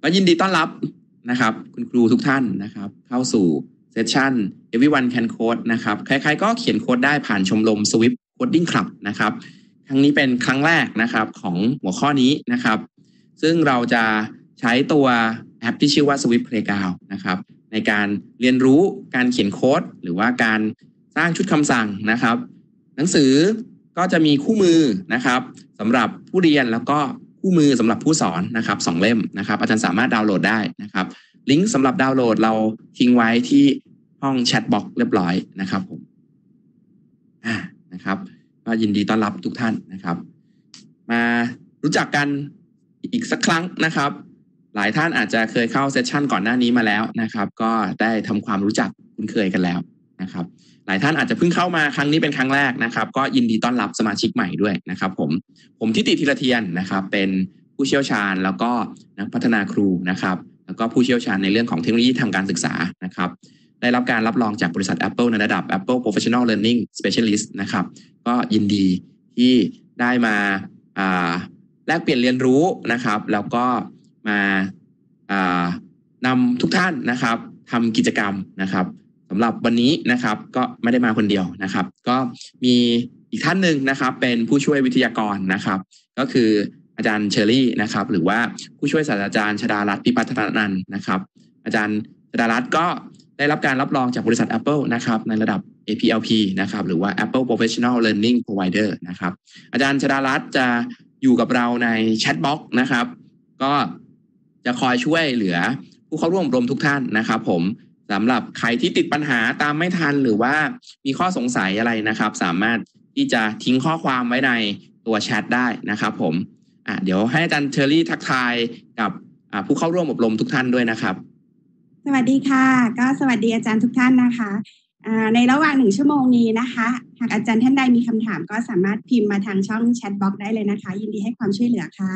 ก็ยินดีต้อนรับนะครับคุณครูทุกท่านนะครับเข้าสู่เซสชั่น Everyone Can Code นะครับใครๆก็เขียนโค้ดได้ผ่านชมรม Swift Coding Club นะครับครั้งนี้เป็นครั้งแรกนะครับของหัวข้อนี้นะครับซึ่งเราจะใช้ตัวแอปที่ชื่อว่า Swift Playground นะครับในการเรียนรู้การเขียนโค้ดหรือว่าการสร้างชุดคำสั่งนะครับหนังสือก็จะมีคู่มือนะครับสำหรับผู้เรียนแล้วก็คู่มือสำหรับผู้สอนนะครับ2 เล่มนะครับอาจารย์สามารถดาวน์โหลดได้นะครับลิงก์สำหรับดาวน์โหลดเราทิ้งไว้ที่ห้องแชทบ็อกซ์เรียบร้อยนะครับผมนะครับก็ยินดีต้อนรับทุกท่านนะครับมารู้จักกันอีกสักครั้งนะครับหลายท่านอาจจะเคยเข้าเซสชั่นก่อนหน้านี้มาแล้วนะครับก็ได้ทำความรู้จักคุ้นเคยกันแล้วนะครับหลายท่านอาจจะเพิ่งเข้ามาครั้งนี้เป็นครั้งแรกนะครับก็ยินดีต้อนรับสมาชิกใหม่ด้วยนะครับผมทิติธีรเทียนนะครับเป็นผู้เชี่ยวชาญแล้วก็นักพัฒนาครูนะครับแล้วก็ผู้เชี่ยวชาญในเรื่องของเทคโนโลยีทางการศึกษานะครับได้รับการรับรองจากบริษัท Apple ในระดับ Apple Professional Learning Specialist นะครับก็ยินดีที่ได้มาแลกเปลี่ยนเรียนรู้นะครับแล้วก็มานำทุกท่านนะครับทำกิจกรรมนะครับสำหรับวันนี้นะครับก็ไม่ได้มาคนเดียวนะครับก็มีอีกท่านหนึ่งนะครับเป็นผู้ช่วยวิทยากรนะครับก็คืออาจารย์เชอรี่นะครับหรือว่าผู้ช่วยศาสตราจารย์ชฎารัตน์ พิพัฒนานันท์นะครับอาจารย์ชฎารัตน์ก็ได้รับการรับรองจากบริษัท Apple นะครับในระดับ APLP นะครับหรือว่า Apple Professional Learning Provider นะครับอาจารย์ชฎารัตน์จะอยู่กับเราในแชทบ็อกซ์นะครับก็จะคอยช่วยเหลือผู้เข้าร่วมอบรมทุกท่านนะครับผมสำหรับใครที่ติดปัญหาตามไม่ทันหรือว่ามีข้อสงสัยอะไรนะครับสามารถที่จะทิ้งข้อความไว้ในตัวแชทได้นะครับผมเดี๋ยวให้อาจารย์เชอรี่ทักทายกับผู้เข้าร่วมอบรมทุกท่านด้วยนะครับสวัสดีค่ะก็สวัสดีอาจารย์ทุกท่านนะคะในระหว่าง1 ชั่วโมงนี้นะคะหากอาจารย์ท่านใดมีคำถามก็สามารถพิมพ์มาทางช่องแชทบ็อกซ์ได้เลยนะคะยินดีให้ความช่วยเหลือค่ะ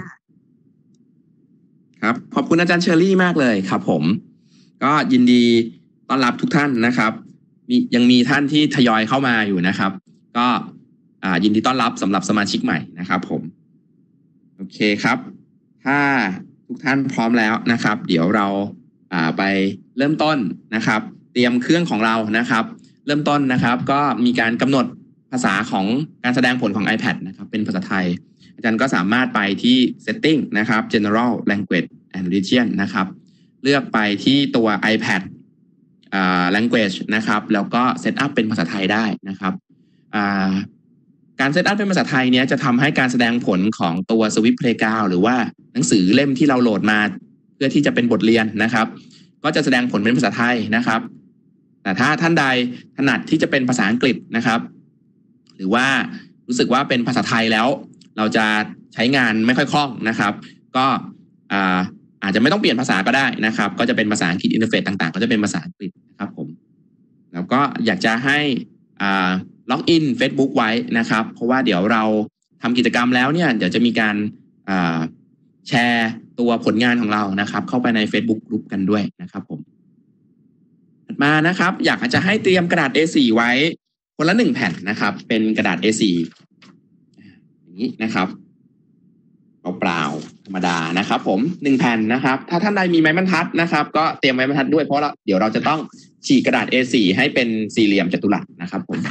ครับขอบคุณอาจารย์เชอรี่มากเลยครับผมก็ยินดีต้อนรับทุกท่านนะครับยังมีท่านที่ทยอยเข้ามาอยู่นะครับก็ยินดีต้อนรับสำหรับสมาชิกใหม่นะครับผมโอเคครับถ้าทุกท่านพร้อมแล้วนะครับเดี๋ยวเราไปเริ่มต้นนะครับเตรียมเครื่องของเรานะครับเริ่มต้นนะครับก็มีการกำหนดภาษาของการแสดงผลของ iPad นะครับเป็นภาษาไทยอาจารย์ก็สามารถไปที่ setting นะครับ general language and region นะครับเลือกไปที่ตัว iPad language นะครับแล้วก็ set up เป็นภาษาไทยได้นะครับการ set up เป็นภาษาไทยเนี้ยจะทำให้การแสดงผลของตัว Swift Playground หรือว่าหนังสือเล่มที่เราโหลดมาเพื่อที่จะเป็นบทเรียนนะครับก็จะแสดงผลเป็นภาษาไทยนะครับแต่ถ้าท่านใดถนัดที่จะเป็นภาษาอังกฤษนะครับหรือว่ารู้สึกว่าเป็นภาษาไทยแล้วเราจะใช้งานไม่ค่อยคล่องนะครับก็อาจจะไม่ต้องเปลี่ยนภาษาก็ได้นะครับก็จะเป็นภาษาอังกฤษอินเทอร์เฟซต่างๆก็จะเป็นภาษาอังกฤษนะครับผมแล้วก็อยากจะให้ล็อกอิน Facebook ไว้นะครับเพราะว่าเดี๋ยวเราทำกิจกรรมแล้วเนี่ยเดี๋ยวจะมีการแชร์ตัวผลงานของเรานะครับเข้าไปใน Facebook กลุ่มกันด้วยนะครับผมถัดมานะครับอยากจะให้เตรียมกระดาษ A4 ไว้คนละ1 แผ่นนะครับเป็นกระดาษ A4 อย่างนี้นะครับเปล่าธรรมดานะครับผม1 แผ่นนะครับถ้าท่านใดมีไม้บรรทัดนะครับก็เตรียมไม้บรรทัดด้วยเพราะเดี๋ยวเราจะต้องฉีกกระดาษ A4 ให้เป็นสี่เหลี่ยมจัตุรัสนะครับผม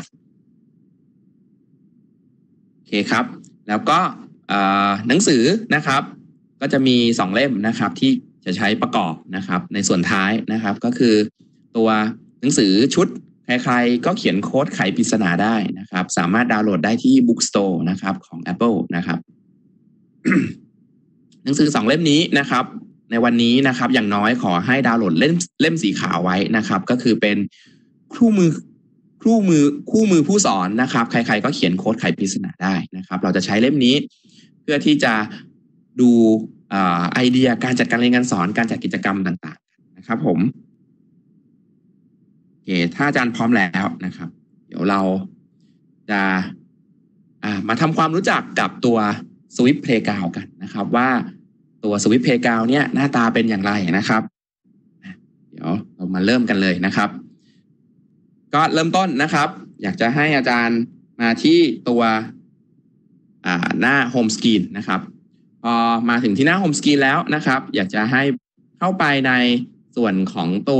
โอเคครับแล้วก็หนังสือนะครับก็จะมี2 เล่มนะครับที่จะใช้ประกอบนะครับในส่วนท้ายนะครับก็คือตัวหนังสือชุดใครๆก็เขียนโค้ดไขปริศนาได้นะครับสามารถดาวน์โหลดได้ที่ Bookstore นะครับของ Apple นะครับ หนังสือ2 เล่มนี้นะครับในวันนี้นะครับอย่างน้อยขอให้ดาวน์โหลดเล่มสีขาวไว้นะครับก็คือเป็นคู่มือผู้สอนนะครับใครๆก็เขียนโค้ดไขปริศนาได้นะครับเราจะใช้เล่มนี้เพื่อที่จะดูไอเดียการจัดการเรียนการสอนการจัดกิจกรรมต่างๆนะครับผมโอเคถ้าอาจารย์พร้อมแล้วนะครับเดี๋ยวเราจะมาทำความรู้จักกับตัว Swift Playground กันนะครับว่าตัว Swift Playground เนี่ยหน้าตาเป็นอย่างไรนะครับเดี๋ยวเรามาเริ่มกันเลยนะครับก็เริ่มต้นนะครับอยากจะให้อาจารย์มาที่ตัวหน้า Home Screen นะครับพอมาถึงที่หน้า Home Screen แล้วนะครับอยากจะให้เข้าไปในส่วนของตัว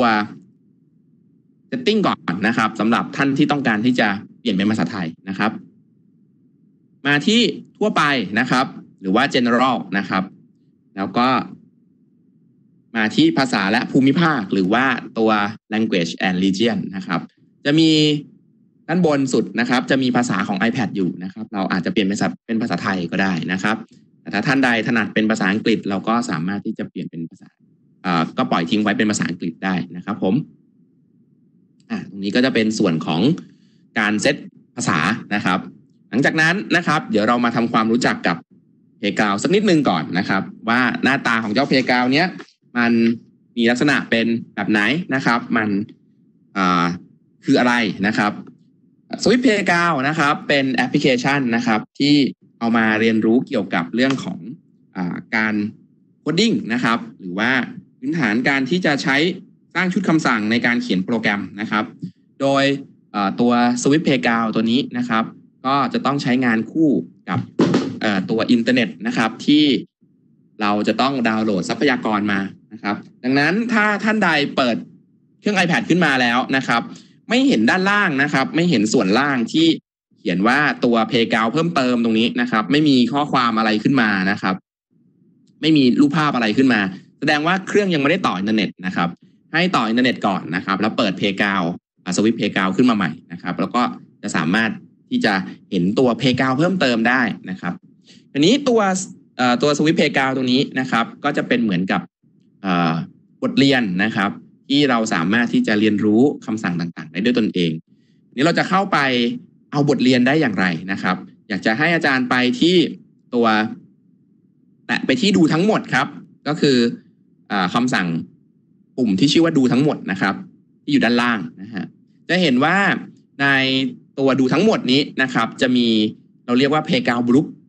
setting ก่อนนะครับสำหรับท่านที่ต้องการที่จะเปลี่ยนเป็นภาษาไทยนะครับมาที่ทั่วไปนะครับหรือว่า general นะครับแล้วก็มาที่ภาษาและภูมิภาคหรือว่าตัว language and region นะครับจะมีด้านบนสุดนะครับจะมีภาษาของ iPad อยู่นะครับเราอาจจะเปลี่ยนเป็นภาษาไทยก็ได้นะครับแต่ถ้าท่านใดถนัดเป็นภาษาอังกฤษเราก็สามารถที่จะเปลี่ยนเป็นภาษาก็ปล่อยทิ้งไว้เป็นภาษาอังกฤษได้นะครับผมตรงนี้ก็จะเป็นส่วนของการเซตภาษานะครับหลังจากนั้นนะครับเดี๋ยวเรามาทำความรู้จักกับเพกาวสักนิดนึงก่อนนะครับว่าหน้าตาของเจ้าเพกาวเนี้ยมันมีลักษณะเป็นแบบไหนนะครับมันคืออะไรนะครับSwift Playground นะครับเป็นแอปพลิเคชันนะครับที่เอามาเรียนรู้เกี่ยวกับเรื่องของการโคดดิ้งนะครับหรือว่าพื้นฐานการที่จะใช้สร้างชุดคำสั่งในการเขียนโปรแกรมนะครับโดยตัว Swift Playground ตัวนี้นะครับก็จะต้องใช้งานคู่กับตัวอินเทอร์เน็ตนะครับที่เราจะต้องดาวน์โหลดทรัพยากรมานะครับดังนั้นถ้าท่านใดเปิดเครื่อง iPad ขึ้นมาแล้วนะครับไม่เห็นด้านล่างนะครับไม่เห็นส่วนล่างที่เขียนว่าตัว Playground เพิ่มเติมตรงนี้นะครับไม่มีข้อความอะไรขึ้นมานะครับไม่มีรูปภาพอะไรขึ้นมาแสดงว่าเครื่องยังไม่ได้ต่ออินเทอร์เน็ตนะครับให้ต่ออินเทอร์เน็ตก่อนนะครับแล้วเปิด Playground Swift Playground ขึ้นมาใหม่นะครับแล้วก็จะสามารถที่จะเห็นตัว Playground เพิ่มเติมได้นะครับทีนี้ตัว Swift Playground ตรงนี้นะครับก็จะเป็นเหมือนกับบทเรียนนะครับที่เราสามารถที่จะเรียนรู้คำสั่งต่างๆได้ด้วยตนเองนี้เราจะเข้าไปเอาบทเรียนได้อย่างไรนะครับอยากจะให้อาจารย์ไปที่ตัวแตะไปที่ดูทั้งหมดครับก็คือคำสั่งปุ่มที่ชื่อว่าดูทั้งหมดนะครับที่อยู่ด้านล่างนะฮะจะเห็นว่าในตัวดูทั้งหมดนี้นะครับจะมีเราเรียกว่า Playground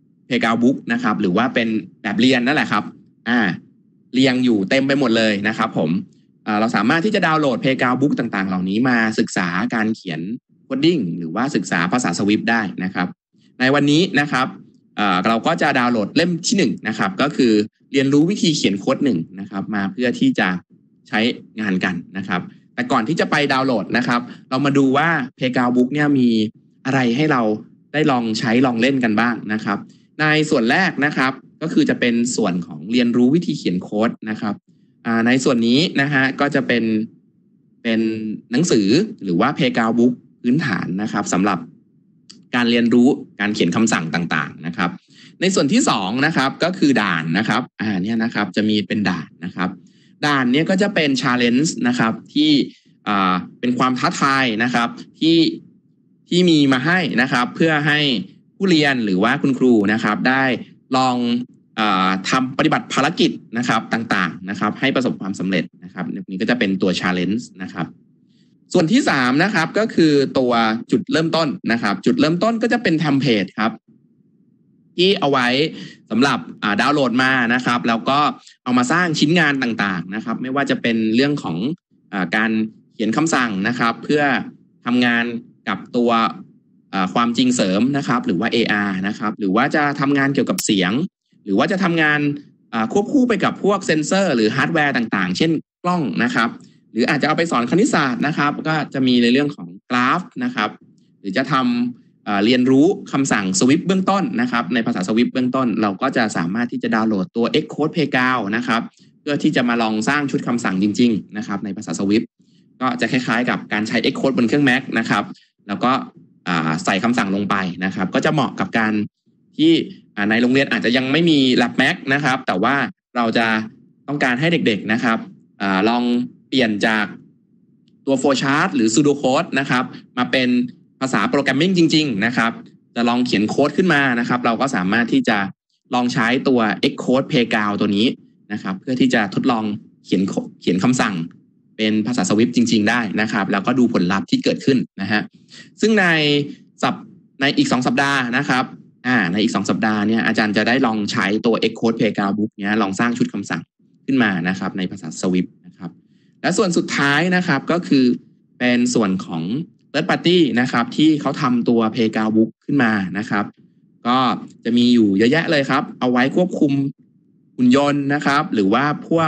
Book นะครับหรือว่าเป็นแบบเรียนนั่นแหละครับเรียงอยู่เต็มไปหมดเลยนะครับผมเราสามารถที่จะดาวน์โหลด Playground Book ต่างๆเหล่านี้มาศึกษาการเขียนโคดดิ้งหรือว่าศึกษาภาษา Swift ได้นะครับในวันนี้นะครับเราก็จะดาวน์โหลดเล่มที่1นะครับก็คือเรียนรู้วิธีเขียนโค้ด1นะครับมาเพื่อที่จะใช้งานกันนะครับแต่ก่อนที่จะไปดาวน์โหลดนะครับเรามาดูว่า Playground Book เนี่ยมีอะไรให้เราได้ลองใช้ลองเล่นกันบ้างนะครับในส่วนแรกนะครับก็คือจะเป็นส่วนของเรียนรู้วิธีเขียนโค้ดนะครับในส่วนนี้นะฮะก็จะเป็นหนังสือหรือว่า Playground Book พื้นฐานนะครับสำหรับการเรียนรู้การเขียนคำสั่งต่างๆนะครับในส่วนที่2นะครับก็คือด่านนะครับเนี่ยนะครับจะมีเป็นด่านนะครับด่านเนี่ยก็จะเป็น challenge นะครับที่เป็นความท้าทายนะครับที่มีมาให้นะครับเพื่อให้ผู้เรียนหรือว่าคุณครูนะครับได้ลองทำปฏิบัติภารกิจนะครับต่างๆนะครับให้ประสบความสำเร็จนะครับนี่ก็จะเป็นตัว challenge นะครับส่วนที่3นะครับก็คือตัวจุดเริ่มต้นนะครับจุดเริ่มต้นก็จะเป็นเทมเพลตครับที่เอาไว้สำหรับดาวน์โหลดมานะครับแล้วก็เอามาสร้างชิ้นงานต่างๆนะครับไม่ว่าจะเป็นเรื่องของการเขียนคำสั่งนะครับเพื่อทำงานกับตัวความจริงเสริมนะครับหรือว่า AR นะครับหรือว่าจะทำงานเกี่ยวกับเสียงหรือว่าจะทำงานควบคู่ไปกับพวกเซ็นเซอร์หรือฮาร์ดแวร์ต่างๆเช่นกล้องนะครับหรืออาจจะเอาไปสอนคณิตศาสตร์นะครับก็จะมีในเรื่องของกราฟนะครับหรือจะทำเรียนรู้คำสั่ง Swift เบื้องต้นนะครับในภาษา Swift เบื้องต้นเราก็จะสามารถที่จะดาวน์โหลดตัว Xcode Playground นะครับเพื่อที่จะมาลองสร้างชุดคำสั่งจริงๆนะครับในภาษา Swift ก็จะคล้ายๆกับการใช้ Xcode บนเครื่อง Mac นะครับแล้วก็ใส่คำสั่งลงไปนะครับก็จะเหมาะกับการที่ในโรงเรียนอาจจะยังไม่มี Lab Mac นะครับแต่ว่าเราจะต้องการให้เด็กๆนะครับลองเปลี่ยนจากตัว flowchart หรือ pseudocode นะครับมาเป็นภาษาโปรแกรมมิ่งจริงๆนะครับจะลองเขียนโค้ดขึ้นมานะครับเราก็สามารถที่จะลองใช้ตัว Xcode Playground ตัวนี้นะครับเพื่อที่จะทดลองเขียนคำสั่งเป็นภาษา Swift จริงๆได้นะครับแล้วก็ดูผลลัพธ์ที่เกิดขึ้นนะฮะซึ่งในอีก2สัปดาห์นะครับในอีก2สัปดาห์เนี่ยอาจารย์จะได้ลองใช้ตัว Xcode Playground Book เนี้ยลองสร้างชุดคำสั่งขึ้นมานะครับในภาษา Swift นะครับและส่วนสุดท้ายนะครับก็คือเป็นส่วนของ Third Party นะครับที่เขาทำตัว Playground Book ขึ้นมานะครับก็จะมีอยู่เยอะแยะเลยครับเอาไว้ควบคุมหุ่นยนต์นะครับหรือว่าพวก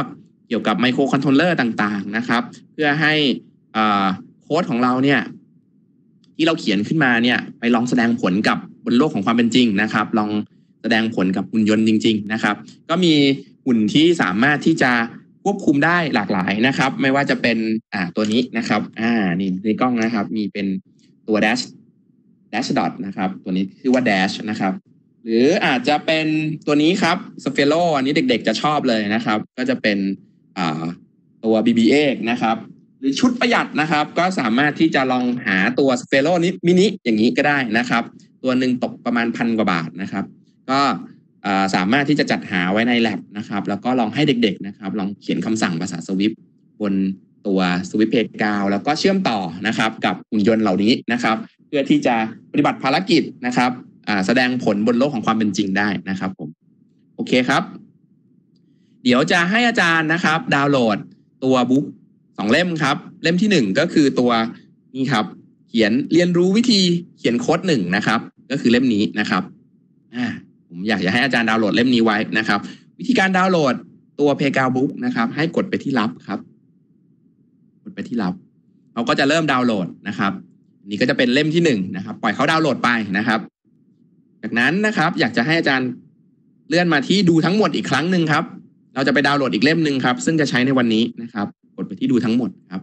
เกี่ยวกับไมโครคอนโทรลเลอร์ต่างๆนะครับเพื่อให้โค้ดของเราเนี่ยที่เราเขียนขึ้นมาเนี่ยไปลองแสดงผลกับบนโลกของความเป็นจริงนะครับลองแสดงผลกับหุ่นยนต์จริงๆนะครับก็มีหุ่นที่สามารถที่จะควบคุมได้หลากหลายนะครับไม่ว่าจะเป็นตัวนี้นะครับนี่ในกล้องนะครับมีเป็นตัว dash dot นะครับตัวนี้ชื่อว่า dash นะครับหรืออาจจะเป็นตัวนี้ครับ Sphero อันนี้เด็กๆจะชอบเลยนะครับก็จะเป็นตัว BB8 นะครับหรือชุดประหยัดนะครับก็สามารถที่จะลองหาตัว Sphero นี้มินิอย่างนี้ก็ได้นะครับตัวหนึ่งตกประมาณ1,000 กว่าบาทนะครับก็สามารถที่จะจัดหาไว้ใน lab นะครับแล้วก็ลองให้เด็กๆนะครับลองเขียนคำสั่งภาษา Swift บนตัว Swift Playground แล้วก็เชื่อมต่อนะครับกับหุ่นยนต์เหล่านี้นะครับเพื่อที่จะปฏิบัติภารกิจนะครับแสดงผลบนโลกของความเป็นจริงได้นะครับผมโอเคครับเดี๋ยวจะให้อาจารย์นะครับดาวน์โหลดตัวบุ๊ก2 เล่มครับเล่มที่1ก็คือตัวนี้ครับเขียนเรียนรู้วิธีเขียนโค้ด1นะครับก็คือเล่มนี้นะครับผมอยากจะให้อาจารย์ดาวน์โหลดเล่มนี้ไว้นะครับวิธีการดาวน์โหลดตัว Playground Book นะครับให้กดไปที่รับครับกดไปที่รับเราก็จะเริ่มดาวน์โหลดนะครับนี่ก็จะเป็นเล่มที่1นะครับปล่อยเขาดาวน์โหลดไปนะครับจากนั้นนะครับอยากจะให้อาจารย์เลื่อนมาที่ดูทั้งหมดอีกครั้งหนึ่งครับเราจะไปดาวน์โหลดอีกเล่มหนึ่งครับซึ่งจะใช้ในวันนี้นะครับกดไปที่ดูทั้งหมดครับ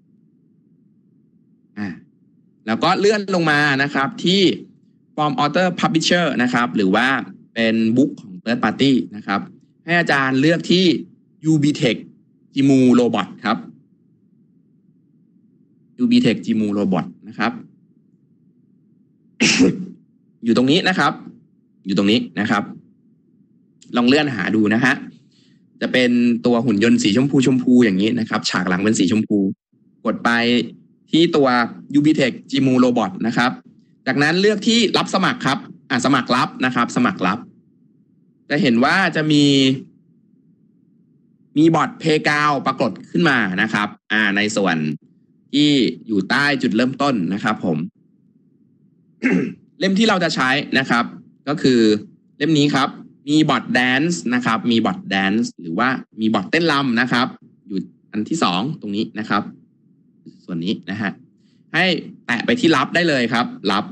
แล้วก็เลื่อนลงมานะครับที่ From Author Publisher นะครับหรือว่าเป็นบุ๊กของ Third Party นะครับให้อาจารย์เลือกที่ UBTech Jimu Robot ครับ UBTech Jimu Robot นะครับ อยู่ตรงนี้นะครับอยู่ตรงนี้นะครับลองเลื่อนหาดูนะฮะจะเป็นตัวหุ่นยนต์สีชมพูอย่างนี้นะครับฉากหลังเป็นสีชมพูกดไปที่ตัว UBTech Jimu Robot นะครับจากนั้นเลือกที่รับสมัครครับสมัครรับนะครับสมัครรับจะเห็นว่าจะมีบอท Playground ปรากฏขึ้นมานะครับในส่วนที่อยู่ใต้จุดเริ่มต้นนะครับผม เล่มที่เราจะใช้นะครับก็คือเล่มนี้ครับมีบอทแดนซ์นะครับมีบอทแดนซ์หรือว่ามีบอทเต้นรำนะครับอยู่อันที่2ตรงนี้นะครับส่วนนี้นะฮะให้แตะไปที่รับได้เลยครับรับ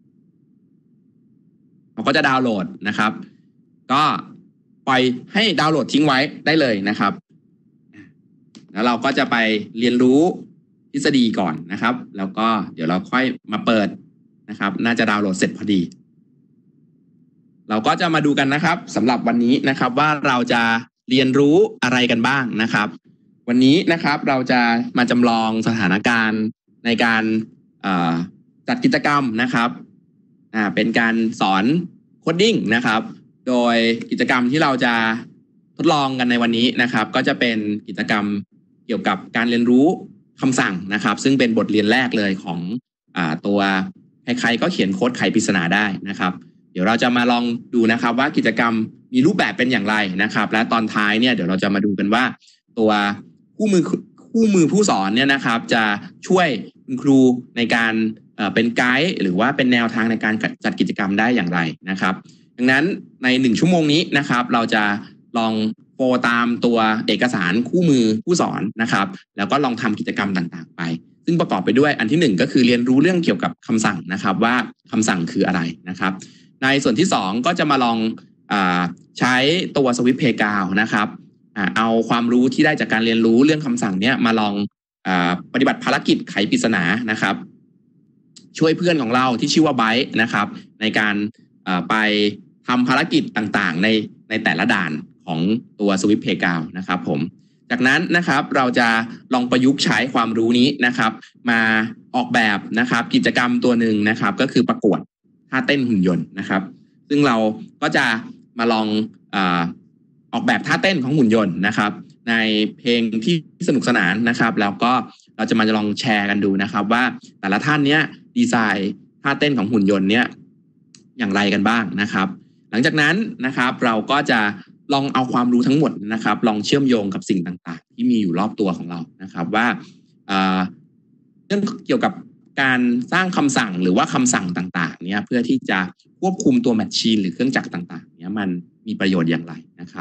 เราก็จะดาวน์โหลดนะครับก็ปล่อยให้ดาวน์โหลดทิ้งไว้ได้เลยนะครับแล้วเราก็จะไปเรียนรู้ทฤษฎีก่อนนะครับแล้วก็เดี๋ยวเราค่อยมาเปิดนะครับน่าจะดาวน์โหลดเสร็จพอดีเราก็จะมาดูกันนะครับสำหรับวันนี้นะครับว่าเราจะเรียนรู้อะไรกันบ้างนะครับวันนี้นะครับเราจะมาจำลองสถานการณ์ในการจัดกิจกรรมนะครับเป็นการสอนโคดดิ้งนะครับโดยกิจกรรมที่เราจะทดลองกันในวันนี้นะครับก็จะเป็นกิจกรรมเกี่ยวกับการเรียนรู้คำสั่งนะครับซึ่งเป็นบทเรียนแรกเลยของตัวใครๆก็เขียนโค้ดไขปริศนาได้นะครับเดี๋ยวเราจะมาลองดูนะครับว่ากิจกรรมมีรูปแบบเป็นอย่างไรนะครับและตอนท้ายเนี่ยเดี๋ยวเราจะมาดูกันว่าตัวคู่มือผู้สอนเนี่ยนะครับจะช่วยคุณครูในการเป็นไกด์หรือว่าเป็นแนวทางในการจัดกิจกรรมได้อย่างไรนะครับดังนั้นใน1 ชั่วโมงนี้นะครับเราจะลองโฟตามตัวเอกสารคู่มือผู้สอนนะครับแล้วก็ลองทำกิจกรรมต่างๆไปซึ่งประกอบไปด้วยอันที่1ก็คือเรียนรู้เรื่องเกี่ยวกับคำสั่งนะครับว่าคำสั่งคืออะไรนะครับในส่วนที่2ก็จะมาลองใช้ตัว Swift Playground นะครับเอาความรู้ที่ได้จากการเรียนรู้เรื่องคำสั่งเนี้ยมาลองปฏิบัติภารกิจไขปริศนานะครับช่วยเพื่อนของเราที่ชื่อว่าไบต์นะครับในการไปทำภารกิจต่างๆในแต่ละด่านของตัว Swift Playground นะครับผมจากนั้นนะครับเราจะลองประยุกต์ใช้ความรู้นี้นะครับมาออกแบบนะครับกิจกรรมตัวหนึ่งนะครับก็คือประกวดท่าเต้นหุ่นยนต์นะครับซึ่งเราก็จะมาลองออกแบบท่าเต้นของหุ่นยนต์นะครับในเพลงที่สนุกสนานนะครับแล้วก็เราจะมาลองแชร์กันดูนะครับว่าแต่ละท่านเนี้ยดีไซน์ท่าเต้นของหุ่นยนต์เนี้ยอย่างไรกันบ้างนะครับหลังจากนั้นนะครับเราก็จะลองเอาความรู้ทั้งหมดนะครับลองเชื่อมโยงกับสิ่งต่างๆที่มีอยู่รอบตัวของเรานะครับว่าเรื่องเกี่ยวกับการสร้างคำสั่งหรือว่าคำสั่งต่างๆเนี่ยเพื่อที่จะควบคุมตัวแมชชีนหรือเครื่องจักรต่างๆเนี่ยมันมีประโยชน์อย่างไรนะครับ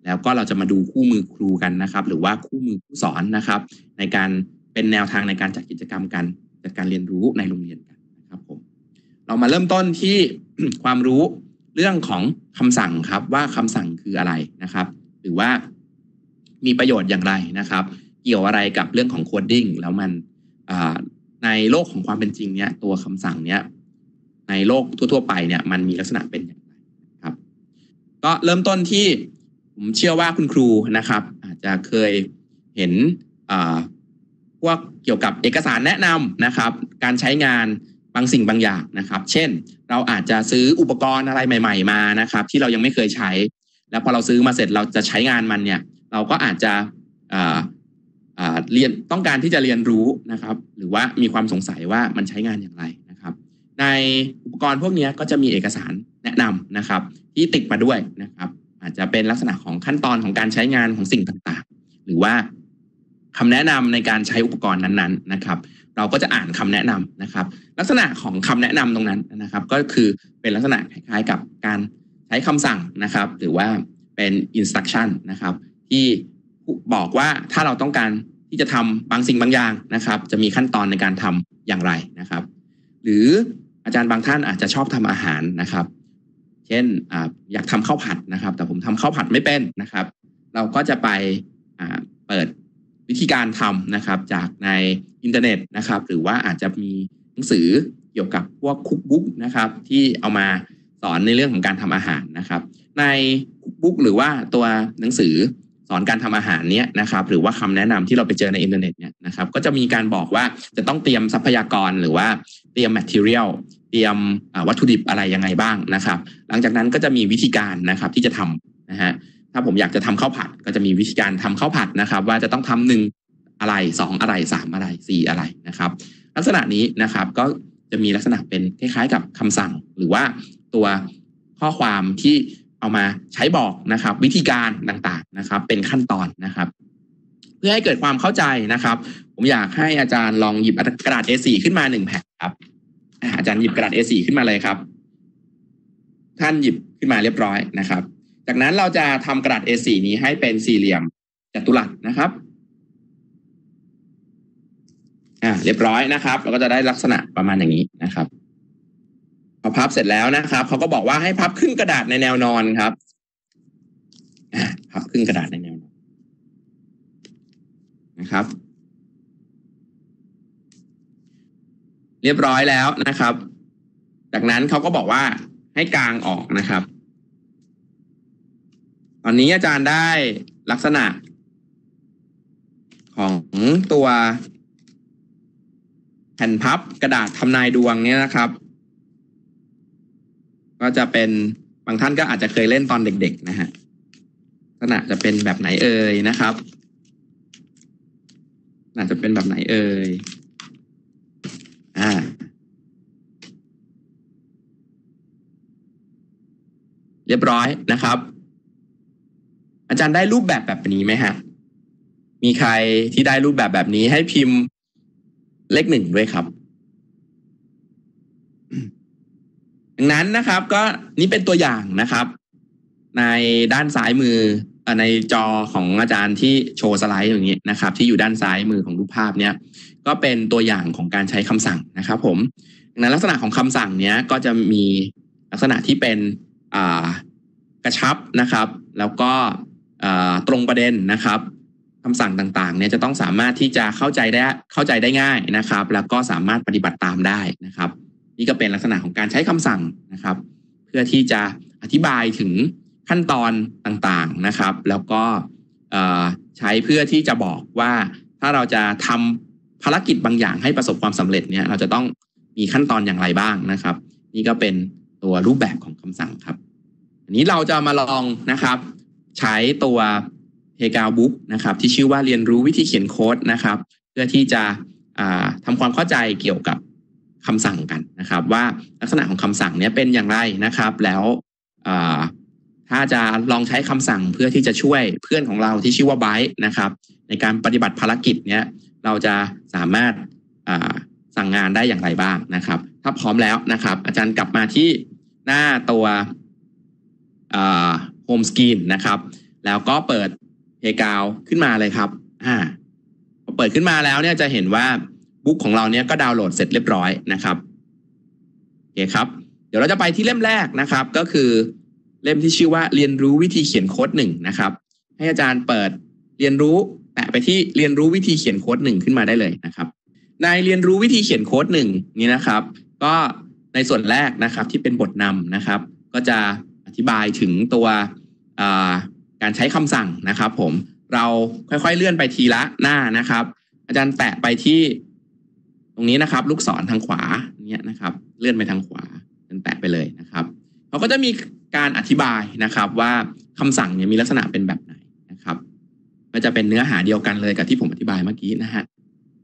แล้วก็เราจะมาดูคู่มือครูกันนะครับหรือว่าคู่มือผู้สอนนะครับในการเป็นแนวทางในการจัดกิจกรรมการจัดการเรียนรู้ในโรงเรียนกันนะครับผมเรามาเริ่มต้นที่ ความรู้เรื่องของคำสั่งครับว่าคำสั่งคืออะไรนะครับหรือว่ามีประโยชน์อย่างไรนะครับเกี่ยวอะไรกับเรื่องของโคดดิ้งแล้วมันในโลกของความเป็นจริงเนี่ยตัวคำสั่งเนี้ยในโลกทั่วๆไปเนี่ยมันมีลักษณะเป็นอย่างไรครับก็เริ่มต้นที่ผมเชื่อว่าคุณครูนะครับอาจจะเคยเห็นพวกเกี่ยวกับเอกสารแนะนำนะครับการใช้งานบางสิ่งบางอย่างนะครับเช่นเราอาจจะซื้ออุปกรณ์อะไรใหม่ๆมานะครับที่เรายังไม่เคยใช้แล้วพอเราซื้อมาเสร็จเราจะใช้งานมันเนี่ยเราก็อาจจะเรียนต้องการที่จะเรียนรู้นะครับหรือว่ามีความสงสัยว่ามันใช้งานอย่างไรนะครับในอุปกรณ์พวกนี้ก็จะมีเอกสารแนะนำนะครับที่ติดมาด้วยนะครับอาจจะเป็นลักษณะของขั้นตอนของการใช้งานของสิ่งต่างๆหรือว่าคำแนะนำในการใช้อุปกรณ์นั้นๆนะครับเราก็จะอ่านคำแนะนำนะครับลักษณะของคำแนะนำตรงนั้นนะครับก็คือเป็นลักษณะคล้ายๆกับการใช้คำสั่งนะครับหรือว่าเป็น instruction นะครับที่บอกว่าถ้าเราต้องการที่จะทำบางสิ่งบางอย่างนะครับจะมีขั้นตอนในการทำอย่างไรนะครับหรืออาจารย์บางท่านอาจจะชอบทำอาหารนะครับเช่นอยากทำข้าวผัดนะครับแต่ผมทำข้าวผัดไม่เป็นนะครับเราก็จะไปเปิดวิธีการทำนะครับจากในอินเทอร์เน็ตนะครับหรือว่าอาจจะมีหนังสือเกี่ยวกับพวกคุกบุ๊กนะครับที่เอามาสอนในเรื่องของการทำอาหารนะครับในคุกบุ๊กหรือว่าตัวหนังสือสอนการทำอาหารเนี้ยนะครับหรือว่าคำแนะนำที่เราไปเจอในอินเทอร์เน็ตเนี่ยนะครับก็จะมีการบอกว่าจะต้องเตรียมทรัพยากรหรือว่าเตรียม material เตรียมวัตถุดิบอะไรยังไงบ้างนะครับหลังจากนั้นก็จะมีวิธีการนะครับที่จะทำนะฮะถ้าผมอยากจะทำข้าวผัดก็จะมีวิธีการทำข้าวผัดนะครับว่าจะต้องทำ1อะไร2อะไร3อะไร4อะไรนะครับลักษณะนี้นะครับก็จะมีลักษณะเป็นคล้ายๆกับคำสั่งหรือว่าตัวข้อความที่เอามาใช้บอกนะครับวิธีการต่างๆนะครับเป็นขั้นตอนนะครับเพื่อให้เกิดความเข้าใจนะครับผมอยากให้อาจารย์ลองหยิบกระดาษ A4 ขึ้นมา1แผ่นครับอาจารย์หยิบกระดาษ A4 ขึ้นมาเลยครับท่านหยิบขึ้นมาเรียบร้อยนะครับจากนั้นเราจะทำกระดาษ A4 นี้ให้เป็นสี่เหลี่ยมจัตุรัสนะครับเรียบร้อยนะครับเราก็จะได้ลักษณะประมาณอย่างนี้นะครับพอพับเสร็จแล้วนะครับเขาก็บอกว่าให้พับขึ้นกระดาษในแนวนอนครับพับขึ้นกระดาษในแนวนอนนะครับเรียบร้อยแล้วนะครับจากนั้นเขาก็บอกว่าให้กางออกนะครับตอนนี้อาจารย์ได้ลักษณะของตัวแผ่นพับกระดาษทำนายดวงเนี่ยนะครับก็จะเป็นบางท่านก็อาจจะเคยเล่นตอนเด็กๆนะฮะลักษณะจะเป็นแบบไหนเอ่ยนะครับอาจจะเป็นแบบไหนเอ่ยเรียบร้อยนะครับอาจารย์ได้รูปแบบนี้ไหมฮะมีใครที่ได้รูปแบบนี้ให้พิมพ์เลข1ด้วยครับดังนั้นนะครับก็นี่เป็นตัวอย่างนะครับในด้านซ้ายมือในจอของอาจารย์ที่โชว์สไลด์อย่างนี้นะครับที่อยู่ด้านซ้ายมือของรูปภาพเนี้ยก็เป็นตัวอย่างของการใช้คำสั่งนะครับผมดังนั้นลักษณะของคำสั่งเนี้ยก็จะมีลักษณะที่เป็นกระชับนะครับแล้วก็ตรงประเด็นนะครับคำสั่งต่างๆเนี่ยจะต้องสามารถที่จะเข้าใจได้ง่ายนะครับแล้วก็สามารถปฏิบัติตามได้นะครับนี่ก็เป็นลักษณะของการใช้คำสั่งนะครับเพื่อที่จะอธิบายถึงขั้นตอนต่างๆนะครับแล้วก็ใช้เพื่อที่จะบอกว่าถ้าเราจะทำภารกิจบางอย่างให้ประสบความสำเร็จเนี่ยเราจะต้องมีขั้นตอนอย่างไรบ้างนะครับนี่ก็เป็นตัวรูปแบบของคำสั่งครับอันนี้เราจะมาลองนะครับใช้ตัวPlayground Book นะครับที่ชื่อว่าเรียนรู้วิธีเขียนโค้ดนะครับเพื่อที่จะทำความเข้าใจเกี่ยวกับคำสั่งกันนะครับว่าลักษณะของคำสั่งนี้เป็นอย่างไรนะครับแล้วถ้าจะลองใช้คำสั่งเพื่อที่จะช่วยเพื่อนของเราที่ชื่อว่าไบต์นะครับในการปฏิบัติภารกิจเนี้ยเราจะสามารถสั่งงานได้อย่างไรบ้างนะครับถ้าพร้อมแล้วนะครับอาจารย์กลับมาที่หน้าตัวโฮมสกรีนนะครับแล้วก็เปิด Playground ขึ้นมาเลยครับพอเปิดขึ้นมาแล้วเนี่ยจะเห็นว่าบุ๊กของเราเนี่ยก็ดาวน์โหลดเสร็จเรียบร้อยนะครับโอเคครับเดี๋ยวเราจะไปที่เล่มแรกนะครับก็คือเล่มที่ชื่อว่าเรียนรู้วิธีเขียนโค้ด1นะครับให้อาจารย์เปิดเรียนรู้แตะไปที่เรียนรู้วิธีเขียนโค้ด1ขึ้นมาได้เลยนะครับในเรียนรู้วิธีเขียนโค้ด1นี้นะครับก็ในส่วนแรกนะครับที่เป็นบทนำนะครับก็จะอธิบายถึงตัวการใช้คำสั่งนะครับผมเราค่อยๆเลื่อนไปทีละหน้านะครับอาจารย์แตะไปที่ตรงนี้นะครับลูกศรทางขวาเนี่ยนะครับเลื่อนไปทางขวาแตะไปเลยนะครับเขาก็จะมีการอธิบายนะครับว่าคำสั่งเนี่ยมีลักษณะเป็นแบบไหนนะครับก็จะเป็นเนื้อหาเดียวกันเลยกับที่ผมอธิบายเมื่อกี้นะฮะ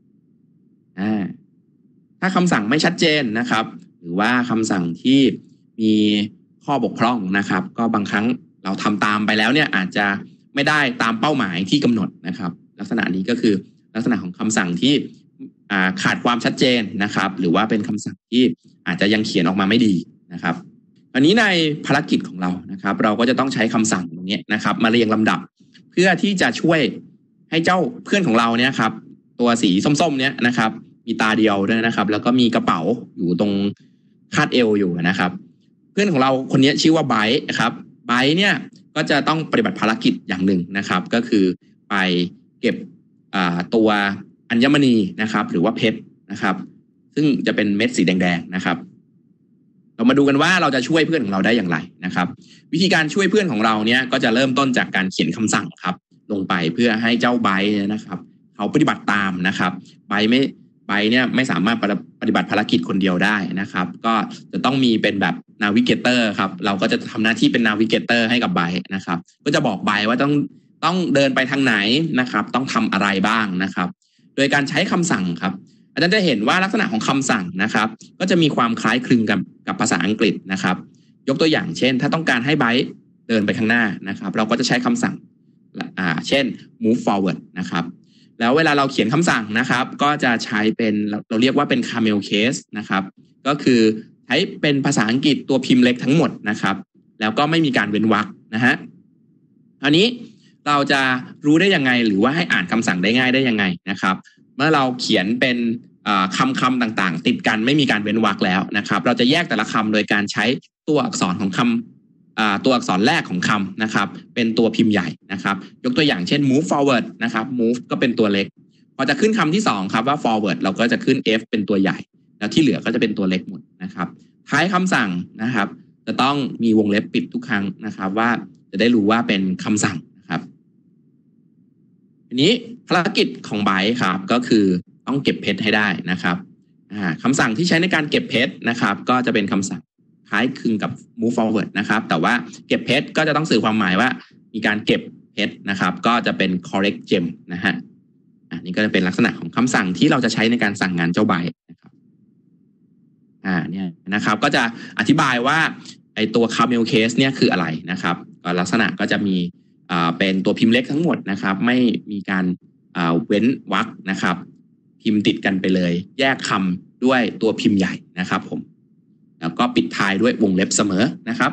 ถ้าคำสั่งไม่ชัดเจนนะครับหรือว่าคำสั่งที่มีข้อบกพร่องนะครับก็บางครั้งเราทำตามไปแล้วเนี่ยอาจจะไม่ได้ตามเป้าหมายที่กำหนดนะครับลักษณะนี้ก็คือลักษณะของคำสั่งที่ขาดความชัดเจนนะครับหรือว่าเป็นคำสั่งที่อาจจะยังเขียนออกมาไม่ดีนะครับอันนี้ในภารกิจของเรานะครับเราก็จะต้องใช้คำสั่งตรงนี้นะครับมาเรียงลำดับเพื่อที่จะช่วยให้เจ้าเพื่อนของเราเนี่ยครับตัวสีส้มๆเนี่ยนะครับมีตาเดียวด้วยนะครับแล้วก็มีกระเป๋าอยู่ตรงคาดเอวอยู่นะครับเพื่อนของเราคนนี้ชื่อว่าไบร์ทครับไบร์ทเนี่ยก็จะต้องปฏิบัติภารกิจอย่างหนึ่งนะครับก็คือไปเก็บตัวอัญมณีนะครับหรือว่าเพชรนะครับซึ่งจะเป็นเม็ดสีแดงๆนะครับเรามาดูกันว่าเราจะช่วยเพื่อนของเราได้อย่างไรนะครับวิธีการช่วยเพื่อนของเราเนี่ยก็จะเริ่มต้นจากการเขียนคำสั่งครับลงไปเพื่อให้เจ้าไบร์ทนะครับเขาปฏิบัติตามนะครับไบร์ทเนี่ยไม่สามารถปฏิบัติภารกิจคนเดียวได้นะครับก็จะต้องมีเป็นแบบนาวิเกเตอร์ครับเราก็จะทำหน้าที่เป็นนาวิเกเตอร์ให้กับไบร์ทนะครับก็จะบอกไบร์ทว่าต้องเดินไปทางไหนนะครับต้องทำอะไรบ้างนะครับโดยการใช้คำสั่งครับอาจารย์จะเห็นว่าลักษณะของคำสั่งนะครับก็จะมีความคล้ายคลึงกับภาษาอังกฤษนะครับยกตัวอย่างเช่นถ้าต้องการให้ไบร์ทเดินไปข้างหน้านะครับเราก็จะใช้คำสั่งเช่น move forward นะครับแล้วเวลาเราเขียนคำสั่งนะครับก็จะใช้เป็นเราเรียกว่าเป็น camel case นะครับก็คือใช้เป็นภาษาอังกฤษตัวพิมพ์เล็กทั้งหมดนะครับแล้วก็ไม่มีการเว้นวรรคนะฮะอันนี้เราจะรู้ได้ยังไงหรือว่าให้อ่านคำสั่งได้ง่ายได้ยังไงนะครับเมื่อเราเขียนเป็นคำต่างๆติดกันไม่มีการเว้นวรรคแล้วนะครับเราจะแยกแต่ละคำโดยการใช้ตัวอักษรของคำตัวอักษรแรกของคำนะครับเป็นตัวพิมพ์ใหญ่นะครับยกตัวอย่างเช่น move forward นะครับ move ก็เป็นตัวเล็กพอจะขึ้นคำที่2ครับว่า forward เราก็จะขึ้น f เป็นตัวใหญ่แล้วที่เหลือก็จะเป็นตัวเล็กหมดนะครับท้ายคำสั่งนะครับจะต้องมีวงเล็บปิดทุกครั้งนะครับว่าจะได้รู้ว่าเป็นคำสั่งนะครับทีนี้ภารกิจของไบร์ทครับก็คือต้องเก็บเพชรให้ได้นะครับคำสั่งที่ใช้ในการเก็บเพชรนะครับก็จะเป็นคำสั่งคล้ายคลึงกับ move forward นะครับแต่ว่าเก็บเพชรก็จะต้องสื่อความหมายว่ามีการเก็บเพชรนะครับก็จะเป็น correct gem นะฮะนี่ก็จะเป็นลักษณะของคำสั่งที่เราจะใช้ในการสั่งงานเจ้าไบร์ทนะครับเนี่ยนะครับก็จะอธิบายว่าไอตัว camel case เนี่ยคืออะไรนะครับก็ลักษณะก็จะมีเป็นตัวพิมพ์เล็กทั้งหมดนะครับไม่มีการเว้นวรรคนะครับพิมพ์ติดกันไปเลยแยกคำด้วยตัวพิมพ์ใหญ่นะครับผมแล้วก็ปิดท้ายด้วยวงเล็บเสมอนะครับ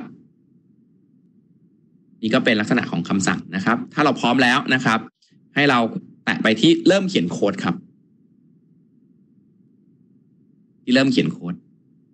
นี่ก็เป็นลักษณะของคำสั่งนะครับถ้าเราพร้อมแล้วนะครับให้เราแตะไปที่เริ่มเขียนโค้ดครับที่เริ่มเขียนโค้ด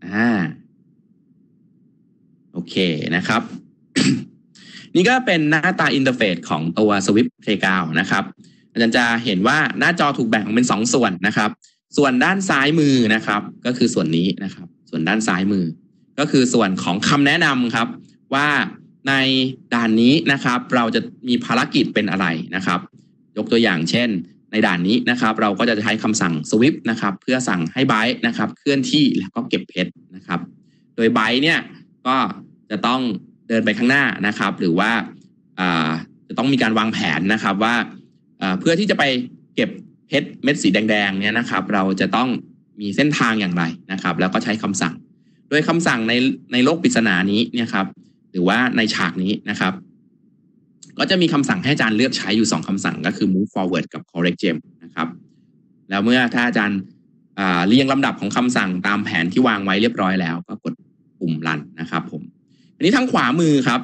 โอเคนะครับ นี่ก็เป็นหน้าตาอินเทอร์เฟซของตัว Swift Playground นะครับอาจารย์จะเห็นว่าหน้าจอถูกแบ่งออกเป็น2ส่วนนะครับส่วนด้านซ้ายมือนะครับก็คือส่วนนี้นะครับส่วนด้านซ้ายมือก็คือส่วนของคำแนะนำครับว่าในด่านนี้นะครับเราจะมีภารกิจเป็นอะไรนะครับยกตัวอย่างเช่นในด่านนี้นะครับเราก็จะใช้คำสั่ง Swift นะครับเพื่อสั่งให้ไบร์ทนะครับเคลื่อนที่แล้วก็เก็บเพชรนะครับโดยไบร์ทเนี่ยก็จะต้องเดินไปข้างหน้านะครับหรือว่าจะต้องมีการวางแผนนะครับว่าเพื่อที่จะไปเก็บเพชรเม็ดสีแดงๆเนี่ยนะครับเราจะต้องมีเส้นทางอย่างไรนะครับแล้วก็ใช้คำสั่งโดยคำสั่งในโลกปริศนานี้เนี่ยครับหรือว่าในฉากนี้นะครับก็จะมีคำสั่งให้อาจารย์เลือกใช้อยู่2คำสั่งก็คือ move forward กับ correct gem นะครับแล้วเมื่อถ้าอาจารย์เรียงลำดับของคำสั่งตามแผนที่วางไว้เรียบร้อยแล้วก็กดปุ่ม run นะครับผมอันนี้ทางขวามือครับ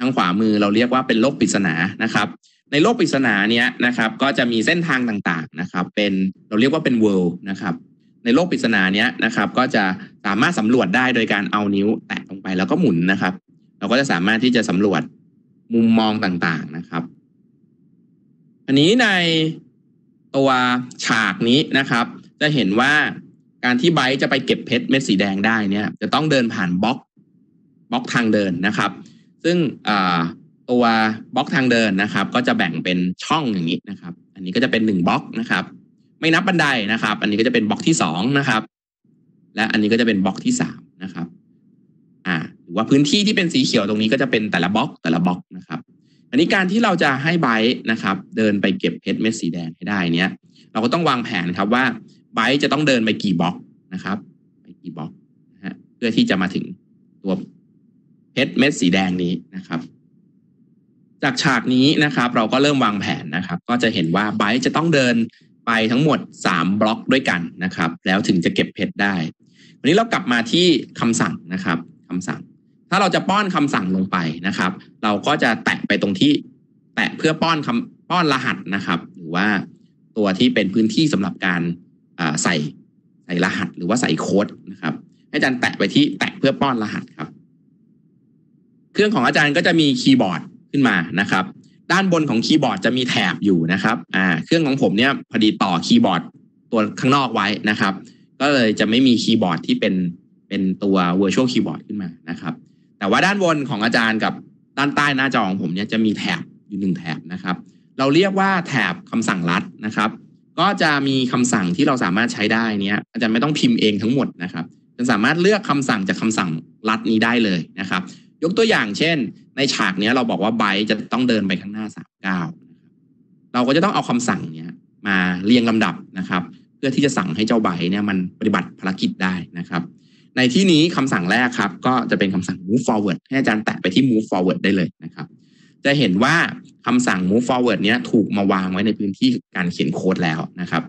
ทางขวามือเราเรียกว่าเป็นโลกปริศนานะครับในโลกปริศนาเนี้ยนะครับก็จะมีเส้นทางต่างๆนะครับเป็นเราเรียกว่าเป็น world นะครับในโลกปริศนาเนี้ยนะครับก็จะสามารถสำรวจได้โดยการเอานิ้วแตะลงไปแล้วก็หมุนนะครับเราก็จะสามารถที่จะสำรวจมุมมองต่างๆนะครับอันนี้ในตัวฉากนี้นะครับจะเห็นว่าการที่ไบรท์จะไปเก็บเพชรเม็ดสีแดงได้เนี่ยจะต้องเดินผ่านบล็อกทางเดินนะครับซึ่งตัวบล็อกทางเดินนะครับก็จะแบ่งเป็นช่องอย่างนี้นะครับอันนี้ก็จะเป็น1บล็อกนะครับไม่นับบันไดนะครับอันนี้ก็จะเป็นบล็อกที่2นะครับและอันนี้ก็จะเป็นบล็อกที่3นะครับหรือว่าพื้นที่ที่เป็นสีเขียวตรงนี้ก็จะเป็นแต่ละบล็อกนะครับอันนี้การที่เราจะให้ไบรท์นะครับเดินไปเก็บเพชรเม็ดสีแดงให้ได้เนี้ยเราก็ต้องวางแผนครับว่าไบรท์จะต้องเดินไปกี่บล็อกนะครับไปกี่บล็อกนะฮะเพื่อที่จะมาถึงตัวเพชรเม็ดสีแดงนี้นะครับจากฉากนี้นะครับเราก็เริ่มวางแผนนะครับก็จะเห็นว่าไบรท์จะต้องเดินไปทั้งหมด3บล็อกด้วยกันนะครับแล้วถึงจะเก็บเพชรได้วันนี้เรากลับมาที่คำสั่งนะครับคำสั่งถ้าเราจะป้อนคำสั่งลงไปนะครับเราก็จะแตะไปตรงที่แตะเพื่อป้อนรหัสนะครับหรือว่าตัวที่เป็นพื้นที่สำหรับการใส่รหัสหรือว่าใส่โค้ดนะครับให้อาจารย์แตะไปที่แตะเพื่อป้อนรหัสครับเครื่องของอาจารย์ก็จะมีคีย์บอร์ดขึ้นมานะครับด้านบนของคีย์บอร์ดจะมีแถบอยู่นะครับเครื่องของผมเนี่ยพอดีต่อคีย์บอร์ดตัวข้างนอกไว้นะครับก็เลยจะไม่มีคีย์บอร์ดที่เป็นตัว virtual keyboard ขึ้นมานะครับแต่ว่าด้านบนของอาจารย์กับด้านใต้หน้าจอของผมเนี่ยจะมีแถบอยู่1แถบนะครับเราเรียกว่าแถบคำสั่งลัดนะครับก็จะมีคำสั่งที่เราสามารถใช้ได้เนี่ยอาจารย์ไม่ต้องพิมพ์เองทั้งหมดนะครับจะสามารถเลือกคำสั่งจากคำสั่งลัดนี้ได้เลยนะครับยกตัวอย่างเช่นในฉากนี้เราบอกว่าไบรท์จะต้องเดินไปข้างหน้า3 ก้าวเราก็จะต้องเอาคำสั่งนี้มาเรียงลำดับนะครับเพื่อที่จะสั่งให้เจ้าไบรท์เนี่ยมันปฏิบัติภารกิจได้นะครับในที่นี้คำสั่งแรกครับก็จะเป็นคำสั่ง move forward ให้อาจารย์แตะไปที่ move forward ได้เลยนะครับจะเห็นว่าคำสั่ง move forward เนี้ยถูกมาวางไว้ในพื้นที่การเขียนโค้ดแล้วนะครับ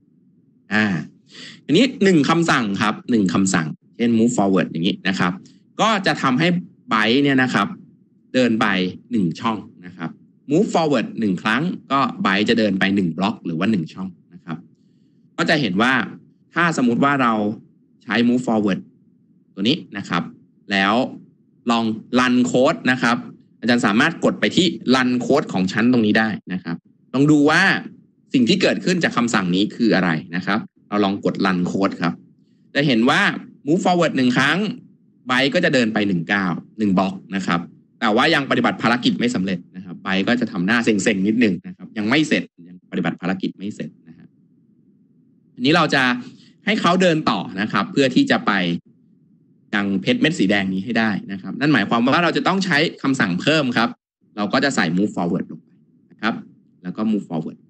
อันนี้1คำสั่งครับ1คำสั่งเช่น move forward อย่างนี้นะครับก็จะทำให้ไบรท์เนี่ยนะครับเดินไป1ช่องนะครับ move forward 1ครั้งก็ไบรท์จะเดินไป1บล็อกหรือว่า1ช่องนะครับก็จะเห็นว่าถ้าสมมุติว่าเราใช้ move forward ตัวนี้นะครับแล้วลองรันโค้ดนะครับอาจารย์สามารถกดไปที่รันโค้ดของชั้นตรงนี้ได้นะครับลองดูว่าสิ่งที่เกิดขึ้นจากคำสั่งนี้คืออะไรนะครับเราลองกดรันโค้ดครับจะเห็นว่า move forward 1ครั้งไบรท์ก็จะเดินไป1 ก้าว1บล็อกนะครับแต่ว่ายังปฏิบัติภารกิจไม่สำเร็จนะครับไบรท์ก็จะทำหน้าเซ็งๆนิดนึงนะครับยังไม่เสร็จยังปฏิบัติภารกิจไม่เสร็จนะครับอันนี้เราจะให้เขาเดินต่อนะครับเพื่อที่จะไปยังเพชรเม็ดสีแดงนี้ให้ได้นะครับนั่นหมายความว่าเราจะต้องใช้คำสั่งเพิ่มครับเราก็จะใส่ move forward ลงไปนะครับแล้วก็ move forward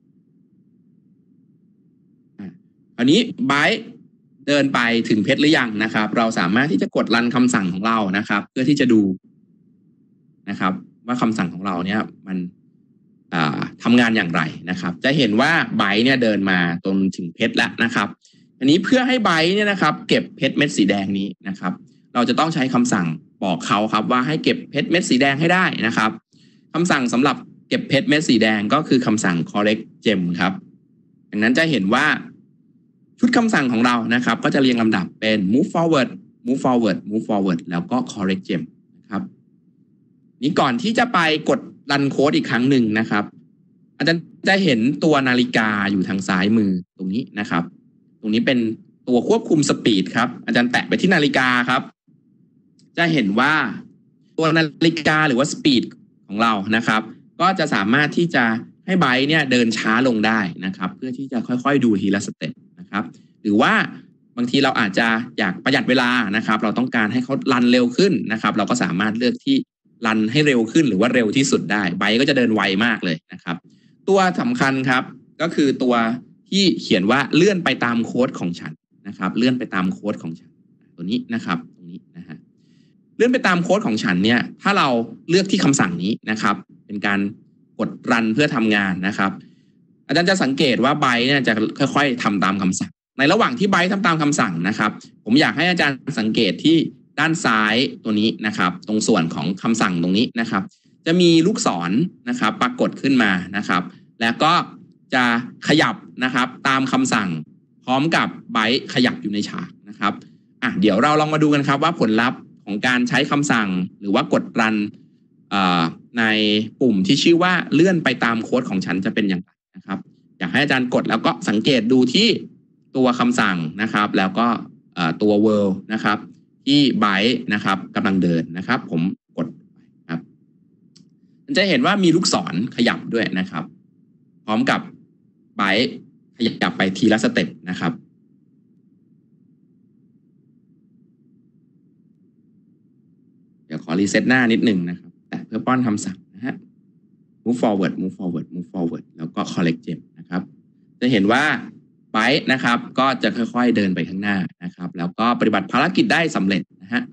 อันนี้ไบรท์เดินไปถึงเพชรหรือยังนะครับเราสามารถที่จะกดรันคำสั่งของเรานะครับเพื่อที่จะดูนะครับว่าคำสั่งของเราเนี่ยมันทำงานอย่างไรนะครับจะเห็นว่าไบรท์เนี่ยเดินมาตรงถึงเพชรแล้วนะครับอันนี้เพื่อให้ไบรท์เนี่ยนะครับเก็บเพชรเม็ดสีแดงนี้นะครับเราจะต้องใช้คำสั่งบอกเขาครับว่าให้เก็บเพชรเม็ดสีแดงให้ได้นะครับคำสั่งสำหรับเก็บเพชรเม็ดสีแดงก็คือคำสั่ง collect gem ครับดังนั้นจะเห็นว่าชุดคำสั่งของเรานะครับก็จะเรียงลำดับเป็น move forward move forward move forward แล้วก็ collect gem นะครับนี้ก่อนที่จะไปกดรันโค้ดอีกครั้งหนึ่งนะครับอาจารย์จะเห็นตัวนาฬิกาอยู่ทางซ้ายมือตรงนี้นะครับตรงนี้เป็นตัวควบคุมสปีดครับอาจารย์แตะไปที่นาฬิกาครับจะเห็นว่าตัวนาฬิกาหรือว่าสปีดของเรานะครับก็จะสามารถที่จะให้ไบรท์เนี่ยเดินช้าลงได้นะครับเพื่อที่จะค่อยๆดูทีละสเต็ปนะครับหรือว่าบางทีเราอาจจะอยากประหยัดเวลานะครับเราต้องการให้เขารันเร็วขึ้นนะครับเราก็สามารถเลือกที่รันให้เร็วขึ้นหรือว่าเร็วที่สุดได้ไบรท์ก็จะเดินไวมากเลยนะครับตัวสำคัญครับก็คือตัวที่เขียนว่าเลื่อนไปตามโค้ดของฉันนะครับเลื่อนไปตามโค้ดของฉันตัวนี้นะครับตรงนี้นะฮะเลื่อนไปตามโค้ดของฉันเนี่ยถ้าเราเลือกที่คำสั่งนี้นะครับเป็นการกดรันเพื่อทำงานนะครับอาจารย์จะสังเกตว่าไบรท์เนี่ยจะค่อยๆทำตามคำสั่งในระหว่างที่ไบรท์ทำตามคำสั่งนะครับผมอยากให้อาจารย์สังเกตที่ด้านซ้ายตัวนี้นะครับตรงส่วนของคำสั่งตรงนี้นะครับจะมีลูกศรนะครับปรากฏขึ้นมานะครับแล้วก็จะขยับนะครับตามคำสั่งพร้อมกับไบต์ขยับอยู่ในฉากนะครับเดี๋ยวเราลองมาดูกันครับว่าผลลัพธ์ของการใช้คำสั่งหรือว่ากดรันในปุ่มที่ชื่อว่าเลื่อนไปตามโค้ดของฉันจะเป็นอย่างไรนะครับอยากให้อาจารย์กดแล้วก็สังเกตดูที่ตัวคำสั่งนะครับแล้วก็ตัว world นะครับที่ไบต์นะครับกำลังเดินนะครับผมกดครับมันจะเห็นว่ามีลูกศรขยับด้วยนะครับพร้อมกับไบต์ขยับไปทีละสเต็ปนะครับเดี๋ยวขอรีเซ็ตหน้านิดหนึ่งนะครับแต่เพื่อป้อนคำสั่งนะฮะ move forward move forward move forward แล้วก็ collect gem นะครับจะเห็นว่าไบต์นะครับก็จะค่อยๆเดินไปข้างหน้านะครับแล้วก็ปฏิบัติภารกิจได้สำเร็จนะฮะ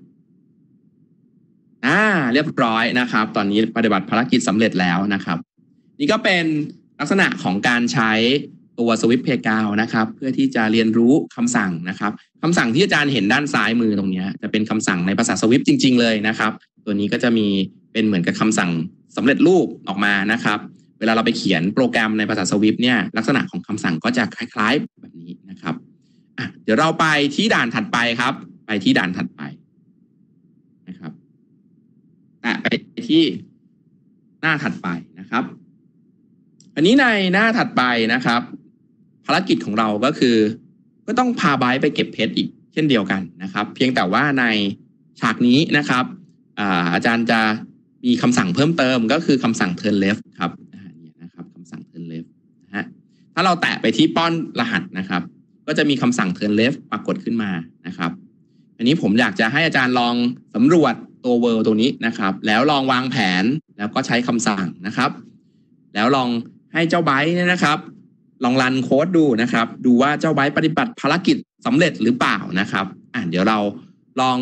เรียบร้อยนะครับตอนนี้ปฏิบัติภารกิจสำเร็จแล้วนะครับนี่ก็เป็นลักษณะของการใช้ตัว Swift Playground นะครับเพื่อที่จะเรียนรู้คำสั่งนะครับคำสั่งที่อาจารย์เห็นด้านซ้ายมือตรงนี้จะเป็นคำสั่งในภาษา Swift จริงๆเลยนะครับตัวนี้ก็จะมีเป็นเหมือนกับคำสั่งสำเร็จรูปออกมานะครับเวลาเราไปเขียนโปรแกรมในภาษา Swift เนี่ยลักษณะของคำสั่งก็จะคล้ายๆแบบนี้นะครับเดี๋ยวเราไปที่ด่านถัดไปครับไปที่ด่านถัดไปนะครับไปที่หน้าถัดไปนะครับอันนี้ในหน้าถัดไปนะครับภารกิจของเราก็คือก็ต้องพาไบต์ไปเก็บเพชรอีกเช่นเดียวกันนะครับเพียงแต่ว่าในฉากนี้นะครับอาจารย์จะมีคำสั่งเพิ่มเติมก็คือคำสั่ง turn left ครับนี่นะครับคำสั่ง turn left นะฮะถ้าเราแตะไปที่ป้อนรหัสนะครับก็จะมีคำสั่ง turn left ปรากฏขึ้นมานะครับอันนี้ผมอยากจะให้อาจารย์ลองสำรวจตัว world ตัวนี้นะครับแล้วลองวางแผนแล้วก็ใช้คำสั่งนะครับแล้วลองให้เจ้าไบต์เนี่ยนะครับลองรันโค้ดดูนะครับดูว่าเจ้าไบต์ปฏิบัติภารกิจสำเร็จหรือเปล่านะครับเดี๋ยวเราลอง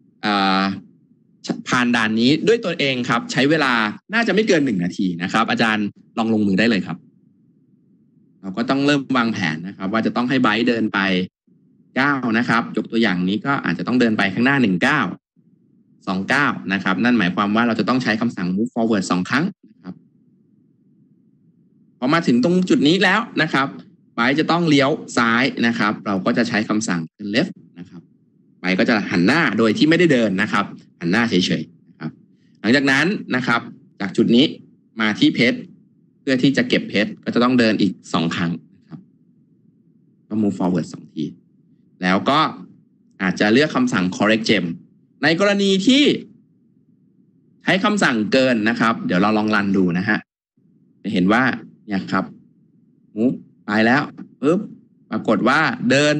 ผ่านด่านนี้ด้วยตัวเองครับใช้เวลาน่าจะไม่เกิน1 นาทีนะครับอาจารย์ลองลงมือได้เลยครับเราก็ต้องเริ่มวางแผนนะครับว่าจะต้องให้ไบต์เดินไป9นะครับยกตัวอย่างนี้ก็อาจจะต้องเดินไปข้างหน้า29นะครับนั่นหมายความว่าเราจะต้องใช้คำสั่ง move forward 2 ครั้งนะครับพอมาถึงตรงจุดนี้แล้วนะครับไบต์จะต้องเลี้ยวซ้ายนะครับเราก็จะใช้คำสั่ง left นะครับไบต์ก็จะหันหน้าโดยที่ไม่ได้เดินนะครับหันหน้าเฉยๆนะครับหลังจากนั้นนะครับจากจุดนี้มาที่เพชรเพื่อที่จะเก็บเพชรก็จะต้องเดินอีก2 ครั้งนะครับก็ move forward 2 ทีแล้วก็อาจจะเลือกคำสั่ง correct gem ในกรณีที่ใช้คำสั่งเกินนะครับเดี๋ยวเราลองรันดูนะฮะจะเห็นว่าเนี่ยครับ move ไปแล้วปึ๊บปรากฏว่าเดิน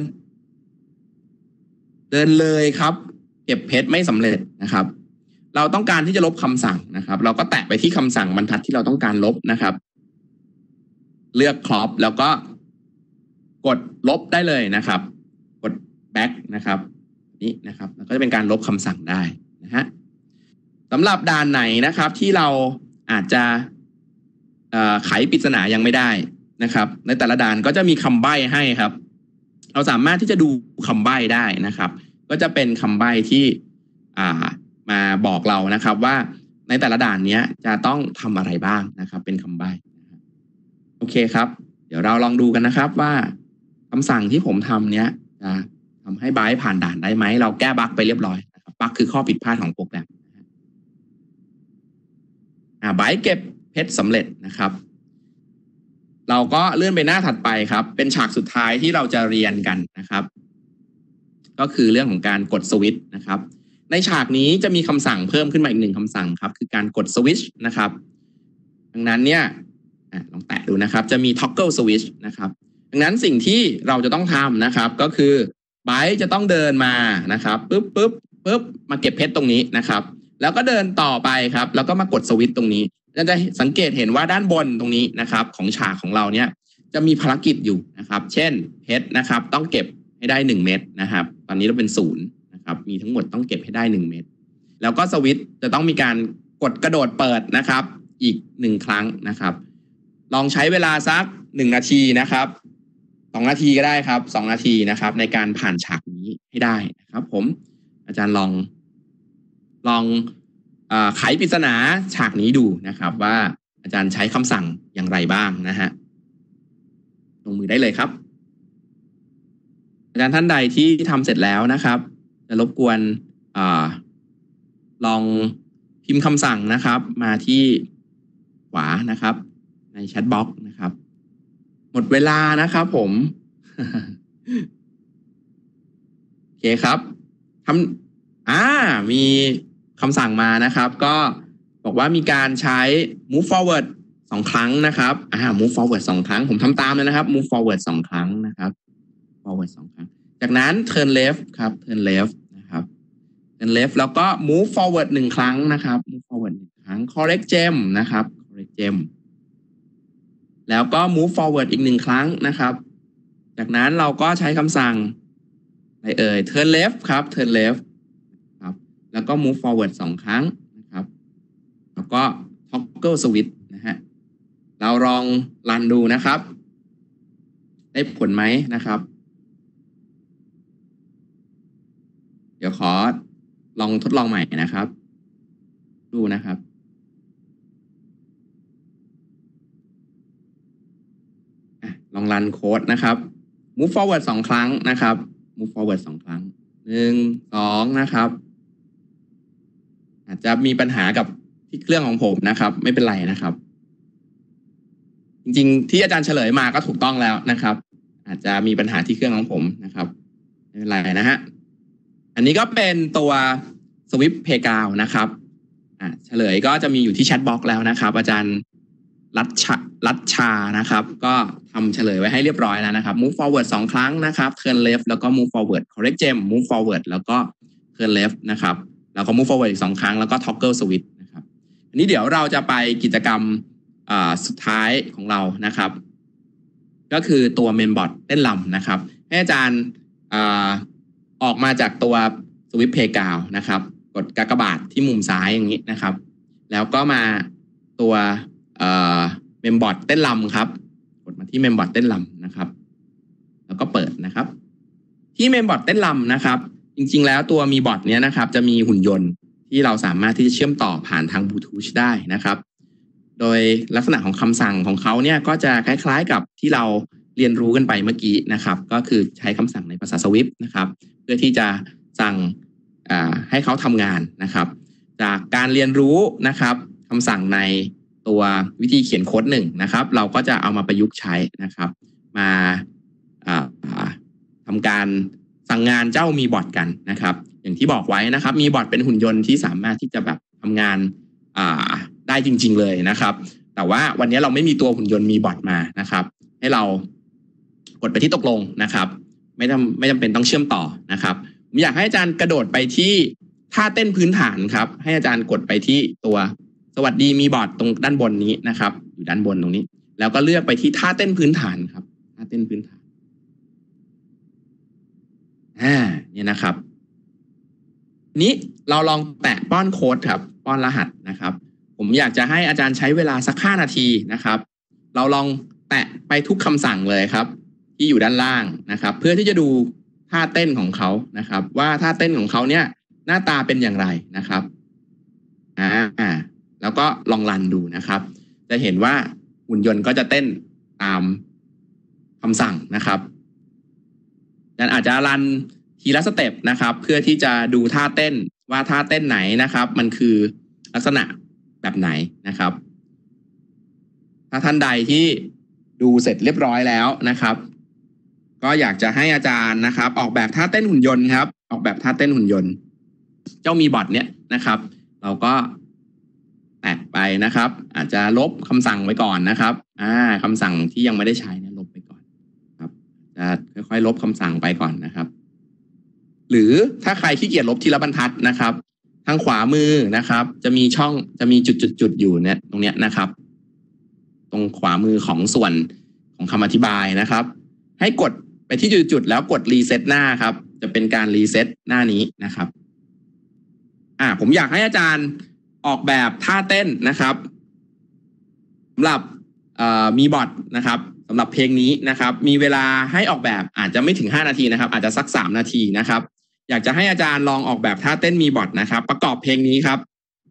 เลยครับเก็บเพชรไม่สำเร็จนะครับเราต้องการที่จะลบคำสั่งนะครับเราก็แตะไปที่คำสั่งบรรทัดที่เราต้องการลบนะครับเลือก crop แล้วก็กดลบได้เลยนะครับกด back นะครับนี่นะครับแล้วก็จะเป็นการลบคำสั่งได้นะฮะสำหรับด่านไหนนะครับที่เราอาจจะไขปริศนายังไม่ได้นะครับในแต่ละด่านก็จะมีคำใบ้ให้ครับเราสามารถที่จะดูคำใบ้ได้นะครับก็จะเป็นคำใบ้ที่มาบอกเรานะครับว่าในแต่ละด่านนี้จะต้องทำอะไรบ้างนะครับเป็นคำใบ้โอเคครับเดี๋ยวเราลองดูกันนะครับว่าคำสั่งที่ผมทำเนี้ยจะทำให้ไบต์ผ่านด่านได้ไหมเราแก้บั๊กไปเรียบร้อยนะครับบั๊กคือข้อผิดพลาดของโปรแกรมไบต์เก็บเพชรสำเร็จนะครับเราก็เลื่อนไปหน้าถัดไปครับเป็นฉากสุดท้ายที่เราจะเรียนกันนะครับก็คือเรื่องของการกดสวิตช์นะครับในฉากนี้จะมีคำสั่งเพิ่มขึ้นมาอีก1 คำสั่งครับคือการกดสวิตช์นะครับดังนั้นเนี่ยลองแตะดูนะครับจะมี toggle switch นะครับดังนั้นสิ่งที่เราจะต้องทำนะครับก็คือไบต์จะต้องเดินมานะครับปึ๊บมาเก็บเพชรตรงนี้นะครับแล้วก็เดินต่อไปครับแล้วก็มากดสวิตช์ตรงนี้จะสังเกตเห็นว่าด้านบนตรงนี้นะครับของฉากของเราเนี่ยจะมีภารกิจอยู่นะครับเช่นเพชรนะครับต้องเก็บให้ได้1 เม็ดนะครับตอนนี้เราเป็น0นะครับมีทั้งหมดต้องเก็บให้ได้1 เม็ดแล้วก็สวิตช์จะต้องมีการกดกระโดดเปิดนะครับอีก1 ครั้งนะครับลองใช้เวลาสัก1 นาทีนะครับ2 นาทีก็ได้ครับ2 นาทีนะครับในการผ่านฉากนี้ให้ได้นะครับผมอาจารย์ลองลองไขปริศนาฉากนี้ดูนะครับว่าอาจารย์ใช้คำสั่งอย่างไรบ้างนะฮะลงมือได้เลยครับอาจารย์ท่านใดที่ทำเสร็จแล้วนะครับจะรบกวนลองพิมพ์คำสั่งนะครับมาที่ขวานะครับในแชทบ็อกซ์นะครับหมดเวลานะครับผม โอเคครับมีคำสั่งมานะครับก็บอกว่ามีการใช้ move forward 2 ครั้งนะครับmove forward 2 ครั้งผมทำตามเลยนะครับ move forward 2 ครั้งนะครับ forward 2 ครั้งจากนั้น turn left ครับ turn left นะครับ turn left แล้วก็ move forward 1 ครั้งนะครับ move forward 1 ครั้ง correct gem นะครับ correct gem แล้วก็ move forward อีก1 ครั้งนะครับจากนั้นเราก็ใช้คำสั่งturn left ครับ turn left ครับแล้วก็ move forward 2 ครั้งนะครับแล้วก็ toggle switch นะฮะเราลองรันดูนะครับได้ผลไหมนะครับเดี๋ยวขอลองทดลองใหม่นะครับดูนะครับลองรันโค้ดนะครับ move forward 2 ครั้งนะครับ move forward 2 ครั้ง1 2นะครับอาจจะมีปัญหากับที่เครื่องของผมนะครับไม่เป็นไรนะครับจริงๆที่อาจารย์เฉลยมาก็ถูกต้องแล้วนะครับอาจจะมีปัญหาที่เครื่องของผมนะครับไม่เป็นไรนะฮะอันนี้ก็เป็นตัว Swift Playground นะครับเฉลยก็จะมีอยู่ที่แชทบ็อกซ์แล้วนะครับอาจารย์รัชชานะครับก็ทำเฉลยไว้ให้เรียบร้อยแล้วนะครับ move forward 2 ครั้งนะครับ turn left แล้วก็ move forward correct gem move forward แล้วก็ turn left นะครับแล้วก็ move forward อีก2 ครั้งแล้วก็ toggle switch นะครับอันนี้เดี๋ยวเราจะไปกิจกรรมสุดท้ายของเรานะครับก็คือตัว mainboard เต้นรำนะครับให้อาจารย์ออกมาจากตัว Swift Playground นะครับกดกากบาทที่มุมซ้ายอย่างนี้นะครับแล้วก็มาตัวmainboard เต้นรำครับกดมาที่ mainboard เต้นรำนะครับแล้วก็เปิดนะครับที่ mainboard เต้นรำนะครับจริงๆแล้วตัวมีบอร์ดเนี้ยนะครับจะมีหุ่นยนต์ที่เราสามารถที่จะเชื่อมต่อผ่านทางบลูทูธได้นะครับโดยลักษณะของคำสั่งของเขาเนี่ยก็จะคล้ายๆกับที่เราเรียนรู้กันไปเมื่อกี้นะครับก็คือใช้คำสั่งในภาษา Swift นะครับเพื่อที่จะสั่งให้เขาทำงานนะครับจากการเรียนรู้นะครับคำสั่งในตัววิธีเขียนโค้ด1นะครับเราก็จะเอามาประยุกต์ใช้นะครับมาทำการสั่งงานเจ้ามีบอทกันนะครับอย่างที่บอกไว้นะครับมีบอทเป็นหุ่นยนต์ที่สามารถที่จะแบบทำงานได้จริงๆเลยนะครับแต่ว่าวันนี้เราไม่มีตัวหุ่นยนต์มีบอทมานะครับให้เรากดไปที่ตกลงนะครับไม่จำเป็นต้องเชื่อมต่อนะครับผมอยากให้อาจารย์กระโดดไปที่ท่าเต้นพื้นฐานครับให้อาจารย์กดไปที่ตัวสวัสดีมีบอทตรงด้านบนนี้นะครับอยู่ด้านบนตรงนี้แล้วก็เลือกไปที่ท่าเต้นพื้นฐานครับท่าเต้นพื้นฐานเนี่ยนะครับนี้เราลองแตะป้อนโค้ดครับป้อนรหัสนะครับผมอยากจะให้อาจารย์ใช้เวลาสัก5 นาทีนะครับเราลองแตะไปทุกคำสั่งเลยครับที่อยู่ด้านล่างนะครับเพื่อที่จะดูท่าเต้นของเขานะครับว่าท่าเต้นของเขาเนี่ยหน้าตาเป็นอย่างไรนะครับแล้วก็ลองรันดูนะครับจะเห็นว่าหุ่นยนต์ก็จะเต้นตามคำสั่งนะครับอาจจะรันทีละสเต็ปนะครับเพื่อที่จะดูท่าเต้นว่าท่าเต้นไหนนะครับมันคือลักษณะแบบไหนนะครับถ้าท่านใดที่ดูเสร็จเรียบร้อยแล้วนะครับก็อยากจะให้อาจารย์นะครับออกแบบท่าเต้นหุ่นยนต์ครับออกแบบท่าเต้นหุ่นยนต์เจ้ามีบอทเนี้ยนะครับเราก็แตะไปนะครับอาจจะลบคำสั่งไว้ก่อนนะครับคำสั่งที่ยังไม่ได้ใช้เนี่ยลบไปก่อนครับจะค่อยๆลบคำสั่งไปก่อนนะครับหรือถ้าใครขี้เกียจลบทีละบรรทัดนะครับทางขวามือนะครับจะมีช่องจะมีจุดๆอยู่เนี่ยตรงเนี้ยนะครับตรงขวามือของส่วนของคำอธิบายนะครับให้กดไปที่จุดๆแล้วกดรีเซ็ตหน้าครับจะเป็นการรีเซ็ตหน้านี้นะครับผมอยากให้อาจารย์ออกแบบท่าเต้นนะครับสำหรับมีบอทนะครับสำหรับเพลงนี้นะครับมีเวลาให้ออกแบบอาจจะไม่ถึง5 นาทีนะครับอาจจะสัก3 นาทีนะครับอยากจะให้อาจารย์ลองออกแบบท่าเต้นมีบอทนะครับประกอบเพลงนี้ครับ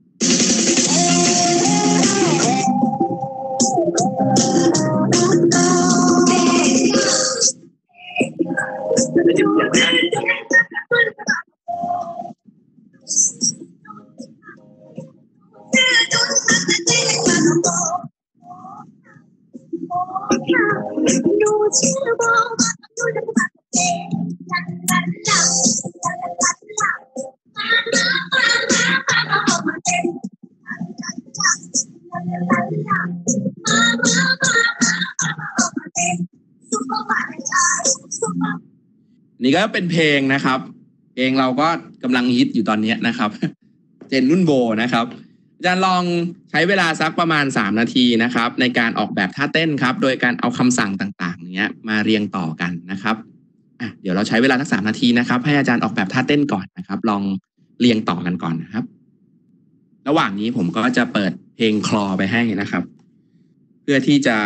นี่ก็เป็นเพลงนะครับเพลงเราก็กำลังฮิตอยู่ตอนนี้นะครับเจนนุ่นโบนะครับอาจารย์ลองใช้เวลาสักประมาณ3นาทีนะครับในการออกแบบท่าเต้นครับโดยการเอาคำสั่งต่างๆเนี้ยมาเรียงต่อกันนะครับเดี๋ยวเราใช้เวลาสัก3นาทีนะครับให้อาจารย์ออกแบบท่าเต้นก่อนนะครับลองเรียงต่อกันก่อนนะครับระหว่างนี้ผมก็จะเปิดเพลงคลอไปให้นะครับเพื่อที่จะ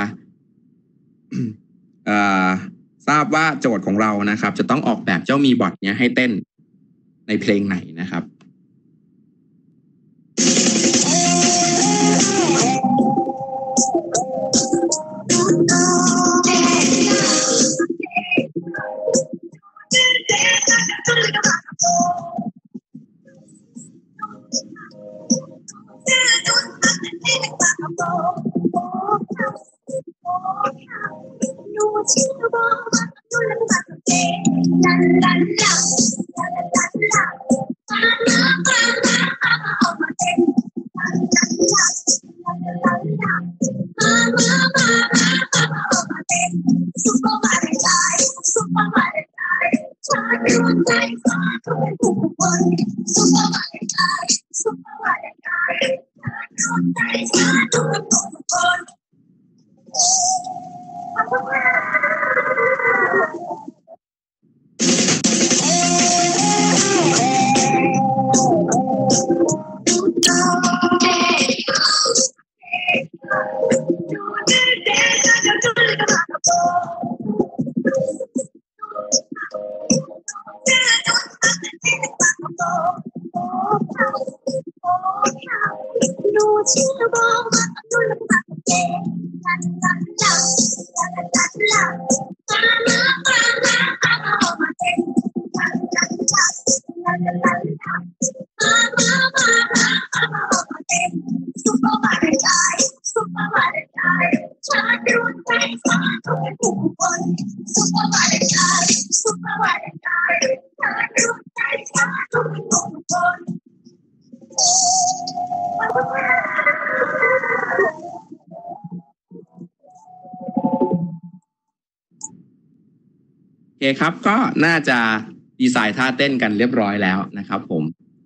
ทราบว่าโจทย์ของเรานะครับจะต้องออกแบบเจ้ามีบอทเนี้ยให้เต้นในเพลงไหนนะครับโอเคครับก็น่าจะดีไซน์ท่าเต้นกันเรียบร้อยแล้วนะครับผม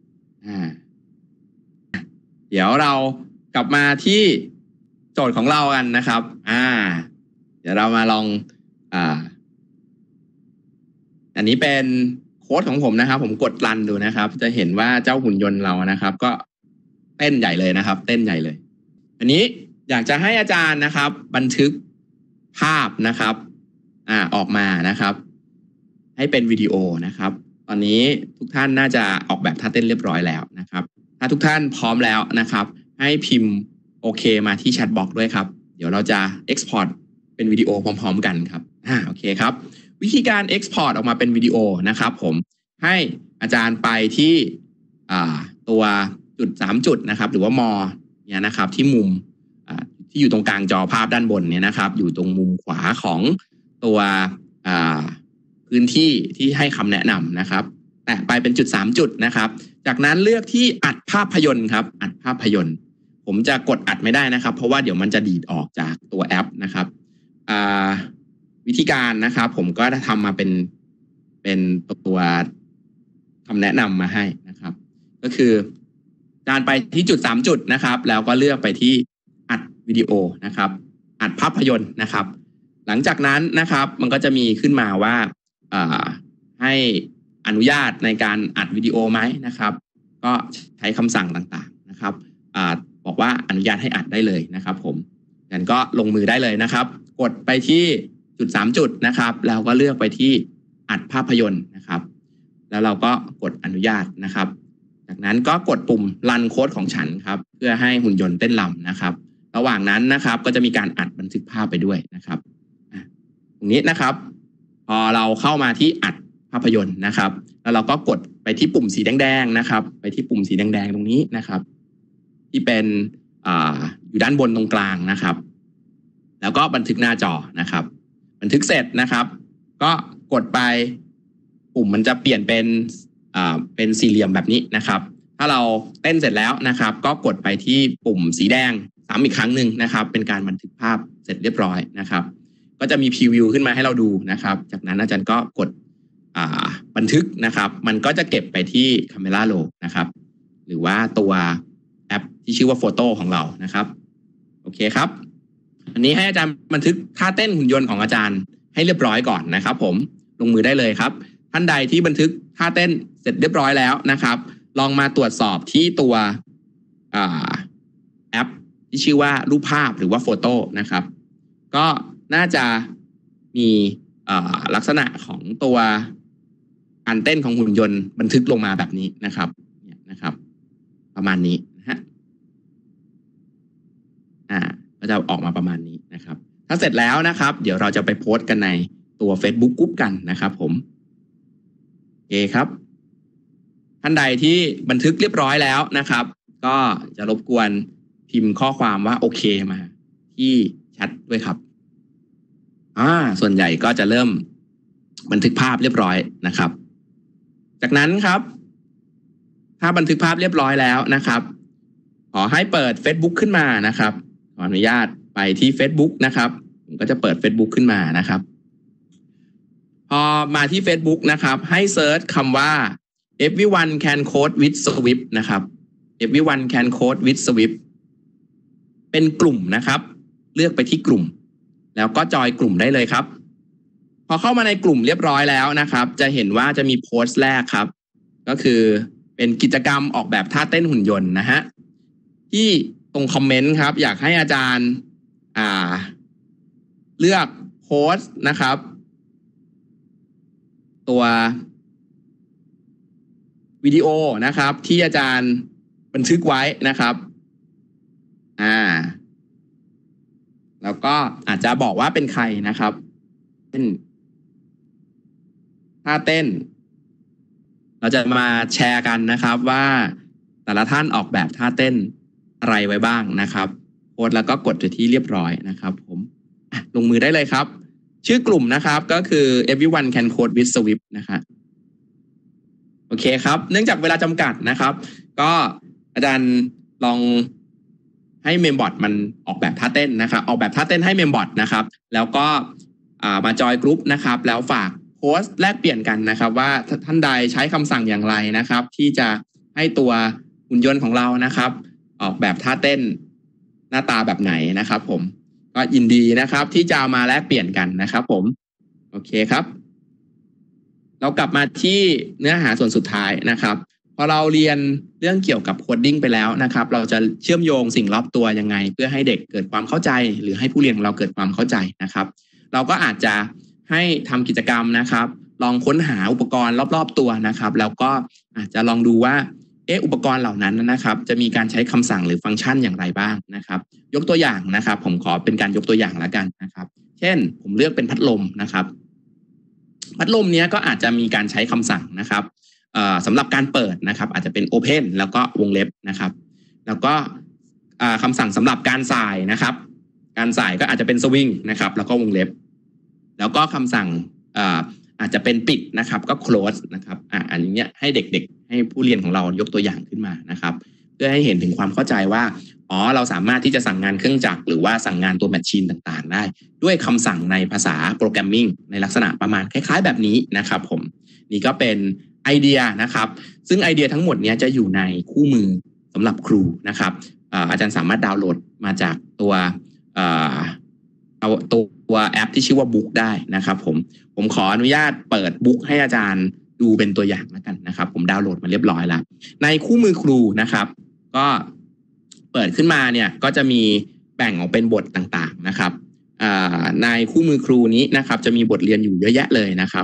เดี๋ยวเรากลับมาที่โจทย์ของเรากันนะครับเดี๋ยวเรามาลองอันนี้เป็นโค้ดของผมนะครับผมกดรันดูนะครับจะเห็นว่าเจ้าหุ่นยนต์เรานะครับก็เต้นใหญ่เลยนะครับเต้นใหญ่เลยอันนี้อยากจะให้อาจารย์นะครับบันทึกภาพนะครับออกมานะครับให้เป็นวิดีโอนะครับตอนนี้ทุกท่านน่าจะออกแบบท่าเต้นเรียบร้อยแล้วนะครับถ้าทุกท่านพร้อมแล้วนะครับให้พิมพ์โอเคมาที่แชทบ็อกซ์ด้วยครับเดี๋ยวเราจะ export เป็นวิดีโอพร้อมๆกันครับโอเคครับวิธีการ export ออกมาเป็นวิดีโอนะครับผมให้อาจารย์ไปที่ตัวจุด3จุดนะครับหรือว่ามเนี่ยนะครับที่มุมที่อยู่ตรงกลางจอภาพด้านบนเนี่ยนะครับอยู่ตรงมุมขวาของตัวพื้นที่ที่ให้คำแนะนำนะครับแตะไปเป็นจุด3จุดนะครับจากนั้นเลือกที่อัดภาพยนตร์ครับอัดภาพยนตร์ผมจะกดอัดไม่ได้นะครับเพราะว่าเดี๋ยวมันจะดีดออกจากตัวแอปนะครับวิธีการนะครับผมก็ทำมาเป็นตัวคำแนะนำมาให้นะครับก็คือการไปที่จุด3จุดนะครับแล้วก็เลือกไปที่อัดวิดีโอนะครับอัดภาพยนตร์นะครับหลังจากนั้นนะครับมันก็จะมีขึ้นมาว่าให้อนุญาตในการอัดวิดีโอไหมนะครับก็ใช้คำสั่งต่างๆนะครับบอกว่าอนุญาตให้อัดได้เลยนะครับผมงั้นก็ลงมือได้เลยนะครับกดไปที่จุด3จุดนะครับแล้วก็เลือกไปที่อัดภาพยนตร์นะครับแแล้วเราก็กดอนุญาตนะครับจากนั้นก็กดปุ่มรันโค้ดของฉันครับเพื่อให้หุ่นยนต์เต้นรำนะครับระหว่างนั้นนะครับก็จะมีการอัดบันทึกภาพไปด้วยนะครับตรงนี้นะครับพอเราเข้ามาที่อัดภาพยนตร์นะครับแล้วเราก็กดไปที่ปุ่มสีแดงๆนะครับไปที่ปุ่มสีแดงๆตรงนี้นะครับที่เป็นอยู่ด้านบนตรงกลางนะครับแล้วก็บันทึกหน้าจอนะครับบันทึกเสร็จนะครับก็กดไปปุ่มมันจะเปลี่ยนเป็นสี่เหลี่ยมแบบนี้นะครับถ้าเราเต้นเสร็จแล้วนะครับก็กดไปที่ปุ่มสีแดงซ้ำอีกครั้งหนึ่งนะครับเป็นการบันทึกภาพเสร็จเรียบร้อยนะครับก็จะมีพรีวิวขึ้นมาให้เราดูนะครับจากนั้นอาจารย์ก็กดบันทึกนะครับมันก็จะเก็บไปที่ Camera Roll นะครับหรือว่าตัวแอปที่ชื่อว่าโฟโต้ของเรานะครับโอเคครับอันนี้ให้อาจารย์บันทึกท่าเต้นหุ่นยนต์ของอาจารย์ให้เรียบร้อยก่อนนะครับผมลงมือได้เลยครับท่านใดที่บันทึกท่าเต้นเสร็จเรียบร้อยแล้วนะครับลองมาตรวจสอบที่ตัวแอปที่ชื่อว่ารูปภาพหรือว่าโฟโต้นะครับก็น่าจะมีลักษณะของตัวการเต้นของหุ่นยนต์บันทึกลงมาแบบนี้นะครับประมาณนี้นะฮะก็จะออกมาประมาณนี้นะครับถ้าเสร็จแล้วนะครับเดี๋ยวเราจะไปโพสต์กันในตัว Facebook Group กันนะครับผมโอเคครับท่านใดที่บันทึกเรียบร้อยแล้วนะครับก็จะรบกวนพิมพ์ข้อความว่าโอเคมาที่แชทด้วยครับส่วนใหญ่ก็จะเริ่มบันทึกภาพเรียบร้อยนะครับจากนั้นครับถ้าบันทึกภาพเรียบร้อยแล้วนะครับขอให้เปิด Facebook ขึ้นมานะครับขออนุญาตไปที่ Facebook นะครับผมก็จะเปิด Facebook ขึ้นมานะครับพอมาที่ Facebook นะครับให้เซิร์ชคำว่า everyone can code with Swift นะครับ everyone can code with Swift เป็นกลุ่มนะครับเลือกไปที่กลุ่มแล้วก็จอยกลุ่มได้เลยครับพอเข้ามาในกลุ่มเรียบร้อยแล้วนะครับจะเห็นว่าจะมีโพสต์แรกครับก็คือเป็นกิจกรรมออกแบบท่าเต้นหุ่นยนต์นะฮะที่ตรงคอมเมนต์ครับอยากให้อาจารย์เลือกโพสต์นะครับตัววิดีโอนะครับที่อาจารย์บันทึกไว้นะครับแล้วก็อาจจะบอกว่าเป็นใครนะครับเช่นท่าเต้นเราจะมาแชร์กันนะครับว่าแต่ละท่านออกแบบท่าเต้นอะไรไว้บ้างนะครับโพสต์แล้วก็กดไปที่เรียบร้อยนะครับผมลงมือได้เลยครับชื่อกลุ่มนะครับก็คือ everyone can code with Swift นะครับโอเคครับเนื่องจากเวลาจำกัดนะครับก็อาจารย์ลองให้เมมบอทมันออกแบบท่าเต้นนะครับออกแบบท่าเต้นให้เมมบอทนะครับแล้วก็มาจอยกรุ๊ปนะครับแล้วฝากโพสต์แลกเปลี่ยนกันนะครับว่าท่านใดใช้คำสั่งอย่างไรนะครับที่จะให้ตัวหุ่นยนต์ของเรานะครับออกแบบท่าเต้นหน้าตาแบบไหนนะครับผมก็ยินดีนะครับที่จะมาแลกเปลี่ยนกันนะครับผมโอเคครับเรากลับมาที่เนื้อหาส่วนสุดท้ายนะครับพอเราเรียนเรื่องเกี่ยวกับโคดดิ้งไปแล้วนะครับเราจะเชื่อมโยงสิ่งรอบตัวยังไงเพื่อให้เด็กเกิดความเข้าใจหรือให้ผู้เรียนของเราเกิดความเข้าใจนะครับเราก็อาจจะให้ทำกิจกรรมนะครับลองค้นหาอุปกรณ์รอบๆตัวนะครับแล้วก็อาจจะลองดูว่าอุปกรณ์เหล่านั้นนะครับจะมีการใช้คำสั่งหรือฟังก์ชันอย่างไรบ้างนะครับยกตัวอย่างนะครับผมขอเป็นการยกตัวอย่างแล้วกันนะครับเช่นผมเลือกเป็นพัดลมนะครับพัดลมนี้ก็อาจจะมีการใช้คำสั่งนะครับสำหรับการเปิดนะครับอาจจะเป็น Open แล้วก็วงเล็บนะครับแล้วก็คำสั่งสำหรับการส่ายนะครับการส่ายก็อาจจะเป็นสวิงนะครับแล้วก็วงเล็บแล้วก็คำสั่งอาจจะเป็นปิดนะครับก็ close นะครับอันนี้ให้เด็กๆให้ผู้เรียนของเรายกตัวอย่างขึ้นมานะครับเพื่อให้เห็นถึงความเข้าใจว่าเราสามารถที่จะสั่งงานเครื่องจักรหรือว่าสั่งงานตัวแมชชีนต่างๆได้ด้วยคำสั่งในภาษาโปรแกรมมิ่งในลักษณะประมาณคล้ายๆแบบนี้นะครับผมนี่ก็เป็นไอเดียนะครับซึ่งไอเดียทั้งหมดนี้จะอยู่ในคู่มือสำหรับครูนะครับอาจารย์สามารถดาวน์โหลดมาจากตัวแอปที่ชื่อว่าบุ๊กได้นะครับผมขออนุญาตเปิดบุ๊กให้อาจารย์ดูเป็นตัวอย่างแล้วกันนะครับผมดาวน์โหลดมาเรียบร้อยแล้วในคู่มือครูนะครับก็เปิดขึ้นมาเนี่ยก็จะมีแบ่งออกเป็นบทต่างๆนะครับในคู่มือครูนี้นะครับจะมีบทเรียนอยู่เยอะแยะเลยนะครับผมขอ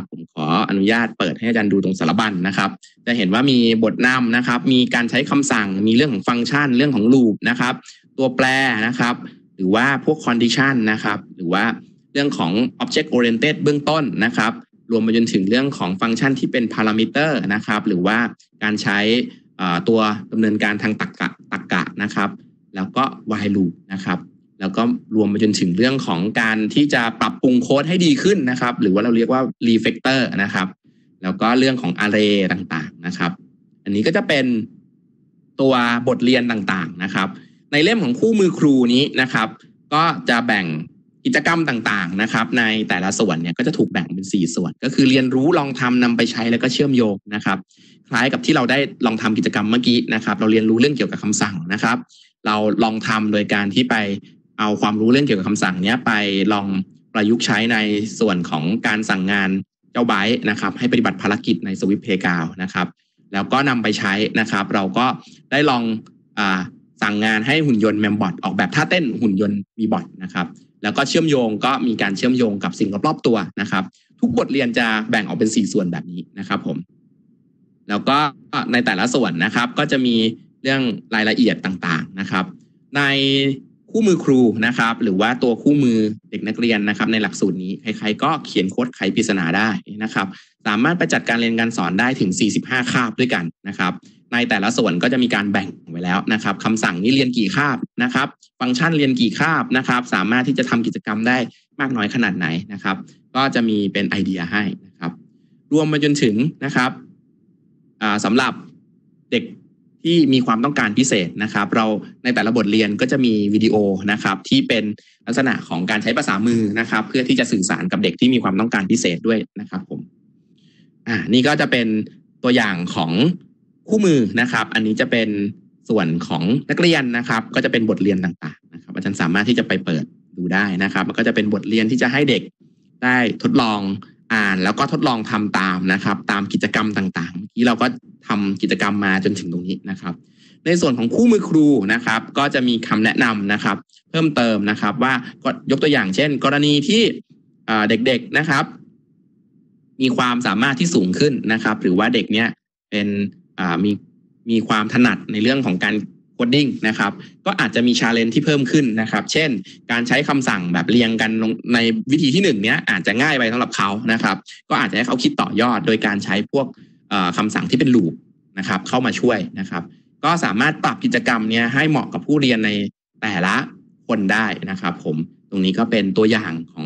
ออนุญาตเปิดให้อาจารย์ดูตรงสารบัญนะครับจะเห็นว่ามีบทนำนะครับมีการใช้คำสั่งมีเรื่องของฟังก์ชันเรื่องของ loop นะครับตัวแปรนะครับหรือว่าพวก condition นะครับหรือว่าเรื่องของ object oriented เบื้องต้นนะครับรวมไปจนถึงเรื่องของฟังก์ชันที่เป็น parameter นะครับหรือว่าการใช้ตัวดำเนินการทางตรรกะนะครับแล้วก็ while loop นะครับแล้วก็รวมไปจนถึงเรื่องของการที่จะปรับปรุงโค้ดให้ดีขึ้นนะครับหรือว่าเราเรียกว่า refactor นะครับแล้วก็เรื่องของ array ต่างๆนะครับอันนี้ก็จะเป็นตัวบทเรียนต่างๆนะครับในเล่มของคู่มือครูนี้นะครับก็จะแบ่งกิจกรรมต่างๆนะครับในแต่ละส่วนเนี่ยก็จะถูกแบ่งเป็น4ส่วนก็คือเรียนรู้ลองทำนำไปใช้แล้วก็เชื่อมโยงนะครับคล้ายกับที่เราได้ลองทำกิจกรรมเมื่อกี้นะครับเราเรียนรู้เรื่องเกี่ยวกับคำสั่งนะครับเราลองทำโดยการที่ไปเอาความรู้เรื่องเกี่ยวกับคำสั่งนี้ไปลองประยุกต์ใช้ในส่วนของการสั่งงานเจ้าไบต์นะครับให้ปฏิบัติภารกิจในสวิฟต์เพย์กราวด์นะครับแล้วก็นำไปใช้นะครับเราก็ได้ลองสั่งงานให้หุ่นยนต์แมมบอทออกแบบท่าเต้นหุ่นยนต์มีบอทนะครับแล้วก็เชื่อมโยงก็มีการเชื่อมโยงกับสิ่งรอบๆตัวนะครับทุกบทเรียนจะแบ่งออกเป็น4ส่วนแบบนี้นะครับผมแล้วก็ในแต่ละส่วนนะครับก็จะมีเรื่องรายละเอียดต่างๆนะครับในคู่มือครูนะครับหรือว่าตัวคู่มือเด็กนักเรียนนะครับในหลักสูตรนี้ใครๆก็เขียนโค้ดไขปริศนาได้นะครับสามารถไปจัดการเรียนการสอนได้ถึง45คาบด้วยกันนะครับในแต่ละส่วนก็จะมีการแบ่งไว้แล้วนะครับคำสั่งนี้เรียนกี่คาบนะครับฟังก์ชันเรียนกี่คาบนะครับสามารถที่จะทำกิจกรรมได้มากน้อยขนาดไหนนะครับก็จะมีเป็นไอเดียให้นะครับรวมมาจนถึงนะครับสำหรับเด็กที่มีความต้องการพิเศษนะครับเราในแต่ละบทเรียนก็จะมีวิดีโอนะครับที่เป็นลักษณะของการใช้ภาษามือนะครับเพื่อที่จะสื่อสารกับเด็กที่มีความต้องการพิเศษด้วยนะครับผมนี่ก็จะเป็นตัวอย่างของคู่มือนะครับอันนี้จะเป็นส่วนของนักเรียนนะครับก็จะเป็นบทเรียนต่างๆนะครับอาจารย์สามารถที่จะไปเปิดดูได้นะครับมันก็จะเป็นบทเรียนที่จะให้เด็กได้ทดลองอ่านแล้วก็ทดลองทำตามนะครับตามกิจกรรมต่างๆที่เราก็ทำกิจกรรมมาจนถึงตรงนี้นะครับในส่วนของคู่มือครูนะครับก็จะมีคำแนะนำนะครับเพิ่มเติมนะครับว่าก็ยกตัวอย่างเช่นกรณีที่เด็กๆนะครับมีความสามารถที่สูงขึ้นนะครับหรือว่าเด็กเนี้ยเป็นมีความถนัดในเรื่องของการโคดดิ้งนะครับก็อาจจะมี challenge ที่เพิ่มขึ้นนะครับเช่นการใช้คำสั่งแบบเรียงกันในวิธีที่1เนี้ยอาจจะง่ายไปสำหรับเขานะครับก็อาจจะให้เขาคิดต่อยอดโดยการใช้พวกคำสั่งที่เป็น loop นะครับเข้ามาช่วยนะครับก็สามารถปรับกิจกรรมเนี้ยให้เหมาะกับผู้เรียนในแต่ละคนได้นะครับผมตรงนี้ก็เป็นตัวอย่างของ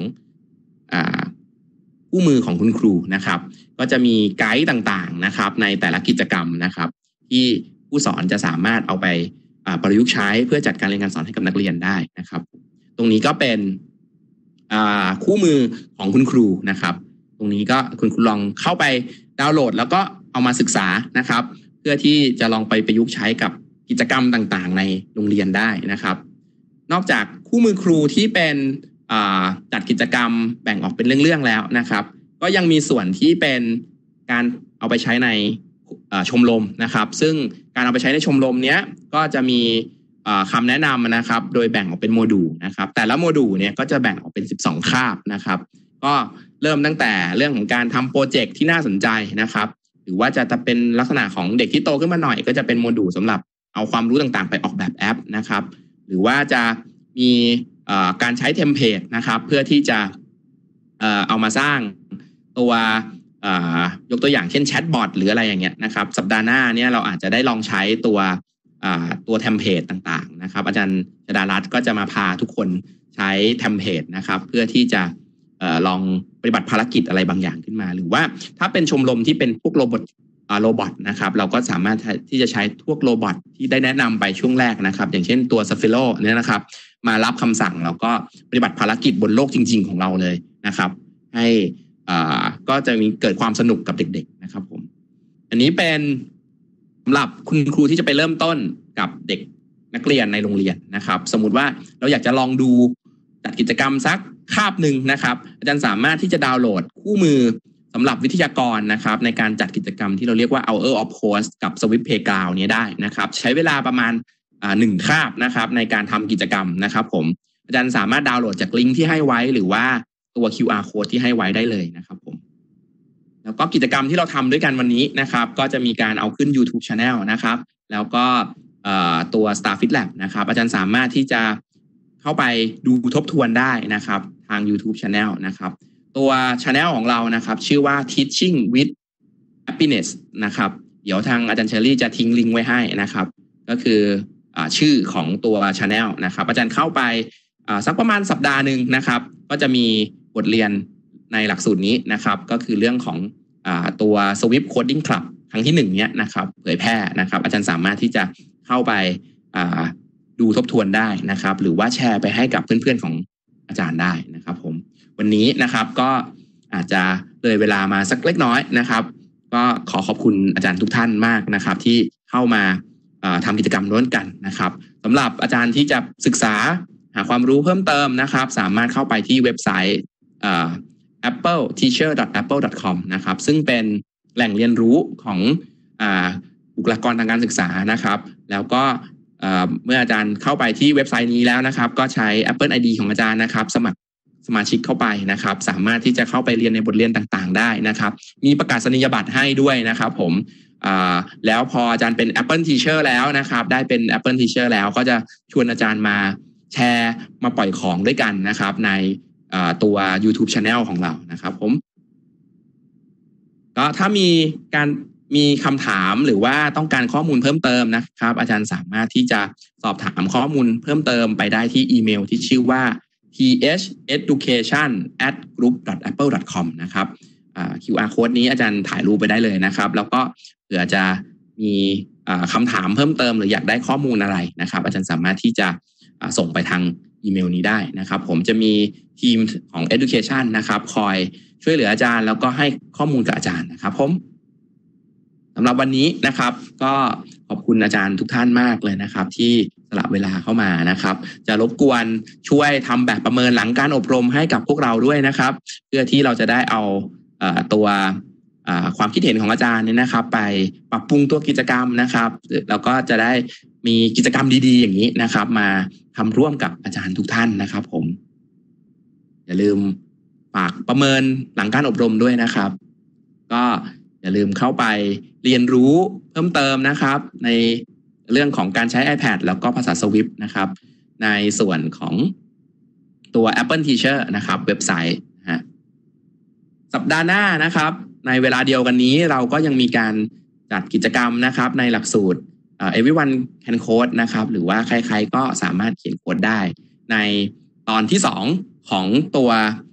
คู่มือของคุณครูนะครับก็จะมีไกด์ต่างๆนะครับในแต่ละกิจกรรมนะครับที่ผู้สอนจะสามารถเอาไปประยุกต์ใช้เพื่อจัดการเรียนการสอนให้กับนักเรียนได้นะครับตรงนี้ก็เป็นคู่มือของคุณครูนะครับตรงนี้ก็คุณครูลองเข้าไปดาวน์โหลดแล้วก็เอามาศึกษานะครับเพื่อที่จะลองไปประยุกต์ใช้กับกิจกรรมต่างๆในโรงเรียนได้นะครับนอกจากคู่มือครูที่เป็นจัดกิจกรรมแบ่งออกเป็นเรื่องๆแล้วนะครับก็ยังมีส่วนที่เป็นการเอาไปใช้ในชมรมนะครับซึ่งการเอาไปใช้ในชมรมเนี้ยก็จะมีคำแนะนำนะครับโดยแบ่งออกเป็นโมดูลนะครับแต่ละโมดูลเนี่ยก็จะแบ่งออกเป็น12คาบนะครับก็เริ่มตั้งแต่เรื่องของการทำโปรเจกต์ที่น่าสนใจนะครับหรือว่าจะเป็นลักษณะของเด็กที่โตขึ้นมาหน่อยก็จะเป็นโมดูลสำหรับเอาความรู้ต่างๆไปออกแบบแอปนะครับหรือว่าจะมีการใช้เทมเพลตนะครับเพื่อที่จะเอามาสร้างตัวยกตัวอย่างเช่นแชทบอทหรืออะไรอย่างเงี้ยนะครับสัปดาห์หน้าเนี่ยเราอาจจะได้ลองใช้ตัวเทมเพลตต่างๆนะครับอาจารย์ชดารัตน์ก็จะมาพาทุกคนใช้เทมเพลตนะครับเพื่อที่จะลองปฏิบัติภารกิจอะไรบางอย่างขึ้นมาหรือว่าถ้าเป็นชมรมที่เป็นพวกโรบอทนะครับเราก็สามารถที่จะใช้พวกโรบอทที่ได้แนะนำไปช่วงแรกนะครับอย่างเช่นตัว Sphero เนี่ยนะครับมารับคำสั่งแล้วก็ปฏิบัติภารกิจบนโลกจริงๆของเราเลยนะครับให้ก็จะมีเกิดความสนุกกับเด็กๆนะครับผมอันนี้เป็นสำหรับคุณครูที่จะไปเริ่มต้นกับเด็กนักเรียนในโรงเรียนนะครับสมมุติว่าเราอยากจะลองดูจัดกิจกรรมสักคาบหนึ่งนะครับอาจารย์สามารถที่จะดาวน์โหลดคู่มือสำหรับวิทยากรนะครับในการจัดกิจกรรมที่เราเรียกว่า Hour of Host กับ Swift Playground นี้ได้นะครับใช้เวลาประมาณ1คาบนะครับในการทำกิจกรรมนะครับผมอาจารย์สามารถดาวน์โหลดจากลิงก์ที่ให้ไว้หรือว่าตัว QR code ที่ให้ไว้ได้เลยนะครับผมแล้วก็กิจกรรมที่เราทำด้วยกันวันนี้นะครับก็จะมีการเอาขึ้น YouTube Channel นะครับแล้วก็ตัว Starfit Lab นะครับอาจารย์สามารถที่จะเข้าไปดูทบทวนได้นะครับทาง YouTube Channel นะครับตัว Channel ของเรานะครับชื่อว่า Teaching with Happiness นะครับเดี๋ยวทางอาจารย์เชอรี่จะทิ้งลิงก์ไว้ให้นะครับก็คือชื่อของตัว Channel นะครับอาจารย์เข้าไปสักประมาณสัปดาห์หนึ่งนะครับก็จะมีบทเรียนในหลักสูตรนี้นะครับก็คือเรื่องของตัว Swift Coding Club ครั้งที่1เนี้ยนะครับเผยแพร่นะครับอาจารย์สามารถที่จะเข้าไปดูทบทวนได้นะครับหรือว่าแชร์ไปให้กับเพื่อนๆของอาจารย์ได้นะครับผมวันนี้นะครับก็อาจจะเลยเวลามาสักเล็กน้อยนะครับก็ขอขอบคุณอาจารย์ทุกท่านมากนะครับที่เข้ามาทำกิจกรรมร่วมกันนะครับสำหรับอาจารย์ที่จะศึกษาหาความรู้เพิ่มเติมนะครับสามารถเข้าไปที่เว็บไซต์appleteacher.apple.com นะครับซึ่งเป็นแหล่งเรียนรู้ของบุคลากรทางการศึกษานะครับแล้วก็เมื่ออาจารย์เข้าไปที่เว็บไซต์นี้แล้วนะครับก็ใช้ Apple ID ของอาจารย์นะครับสมัครสมาชิกเข้าไปนะครับสามารถที่จะเข้าไปเรียนในบทเรียนต่างๆได้นะครับมีประกาศนียบัตรให้ด้วยนะครับผมแล้วพออาจารย์เป็น Apple Teacher แล้วนะครับได้เป็น Apple Teacher แล้วก็จะชวนอาจารย์มาแชร์มาปล่อยของด้วยกันนะครับในตัว YouTube Channel ของเรานะครับผมก็ถ้ามีคำถามหรือว่าต้องการข้อมูลเพิ่มเติมนะครับอาจารย์สามารถที่จะสอบถามข้อมูลเพิ่มเติมไปได้ที่อีเมลที่ชื่อว่า theducation@group.apple.com นะครับQR code นี้อาจารย์ถ่ายรูปไปได้เลยนะครับแล้วก็เผื่อจะมีคำถามเพิ่มเติมหรืออยากได้ข้อมูลอะไรนะครับอาจารย์สามารถที่จะส่งไปทางอีเมลนี้ได้นะครับผมจะมีทีมของ Education นะครับคอยช่วยเหลืออาจารย์แล้วก็ให้ข้อมูลกับอาจารย์นะครับผมสำหรับวันนี้นะครับก็ขอบคุณอาจารย์ทุกท่านมากเลยนะครับที่สละเวลาเข้ามานะครับจะรบกวนช่วยทำแบบประเมินหลังการอบรมให้กับพวกเราด้วยนะครับเพื่อที่เราจะได้เอาตัวความคิดเห็นของอาจารย์เนี่ยนะครับไปปรับปรุงตัวกิจกรรมนะครับแล้วก็จะได้มีกิจกรรมดีๆอย่างนี้นะครับมาทำร่วมกับอาจารย์ทุกท่านนะครับผมอย่าลืมฝากประเมินหลังการอบรมด้วยนะครับก็อย่าลืมเข้าไปเรียนรู้เพิ่มเติมนะครับในเรื่องของการใช้ iPad แล้วก็ภาษา Swift นะครับในส่วนของตัว Apple Teacher นะครับเว็บไซต์สัปดาห์หน้านะครับในเวลาเดียวกันนี้เราก็ยังมีการจัดกิจกรรมนะครับในหลักสูตรEveryone Can Code นะครับหรือว่าใครๆก็สามารถเขียนโค้ดได้ในตอนที่2ของตัว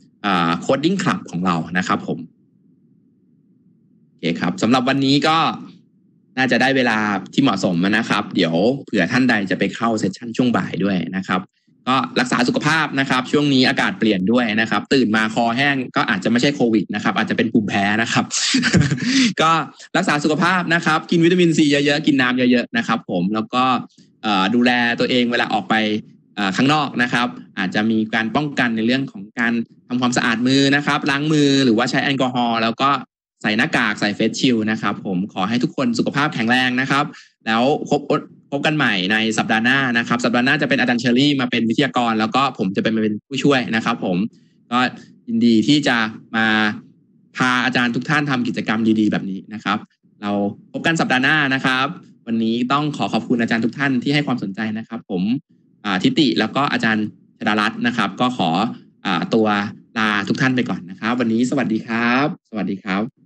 Coding Club ของเรานะครับผมโอเคครับสำหรับวันนี้ก็น่าจะได้เวลาที่เหมาะสมนะครับเดี๋ยวเผื่อท่านใดจะไปเข้าเซสชั่นช่วงบ่ายด้วยนะครับก็รักษาสุขภาพนะครับช่วงนี้อากาศเปลี่ยนด้วยนะครับตื่นมาคอแห้งก็อาจจะไม่ใช่โควิดนะครับอาจจะเป็นภูมิแพ้นะครับ ก็รักษาสุขภาพนะครับกินวิตามินซีเยอะๆกินน้ำเยอะๆนะครับผมแล้วก็ดูแลตัวเองเวลาออกไปข้างนอกนะครับอาจจะมีการป้องกันในเรื่องของการทำความสะอาดมือนะครับล้างมือหรือว่าใช้แอลกอฮอล์แล้วก็ใส่หน้ากากใส่เฟสชิลด์นะครับผมขอให้ทุกคนสุขภาพแข็งแรงนะครับแล้วพบกันใหม่ในสัปดาห์หน้านะครับสัปดาห์หน้าจะเป็นอาจารย์เชอรี่มาเป็นวิทยากรแล้วก็ผมจะเป็นผู้ช่วยนะครับผมก็ยินดีที่จะมาพาอาจารย์ทุกท่านทำกิจกรรมดีๆแบบนี้นะครับเราพบกันสัปดาห์หน้านะครับวันนี้ต้องขอบคุณอาจารย์ทุกท่านที่ให้ความสนใจนะครับผมทิติแล้วก็อาจารย์ชดารัตน์นะครับก็ขอตัวลาทุกท่านไปก่อนนะครับวันนี้สวัสดีครับสวัสดีครับ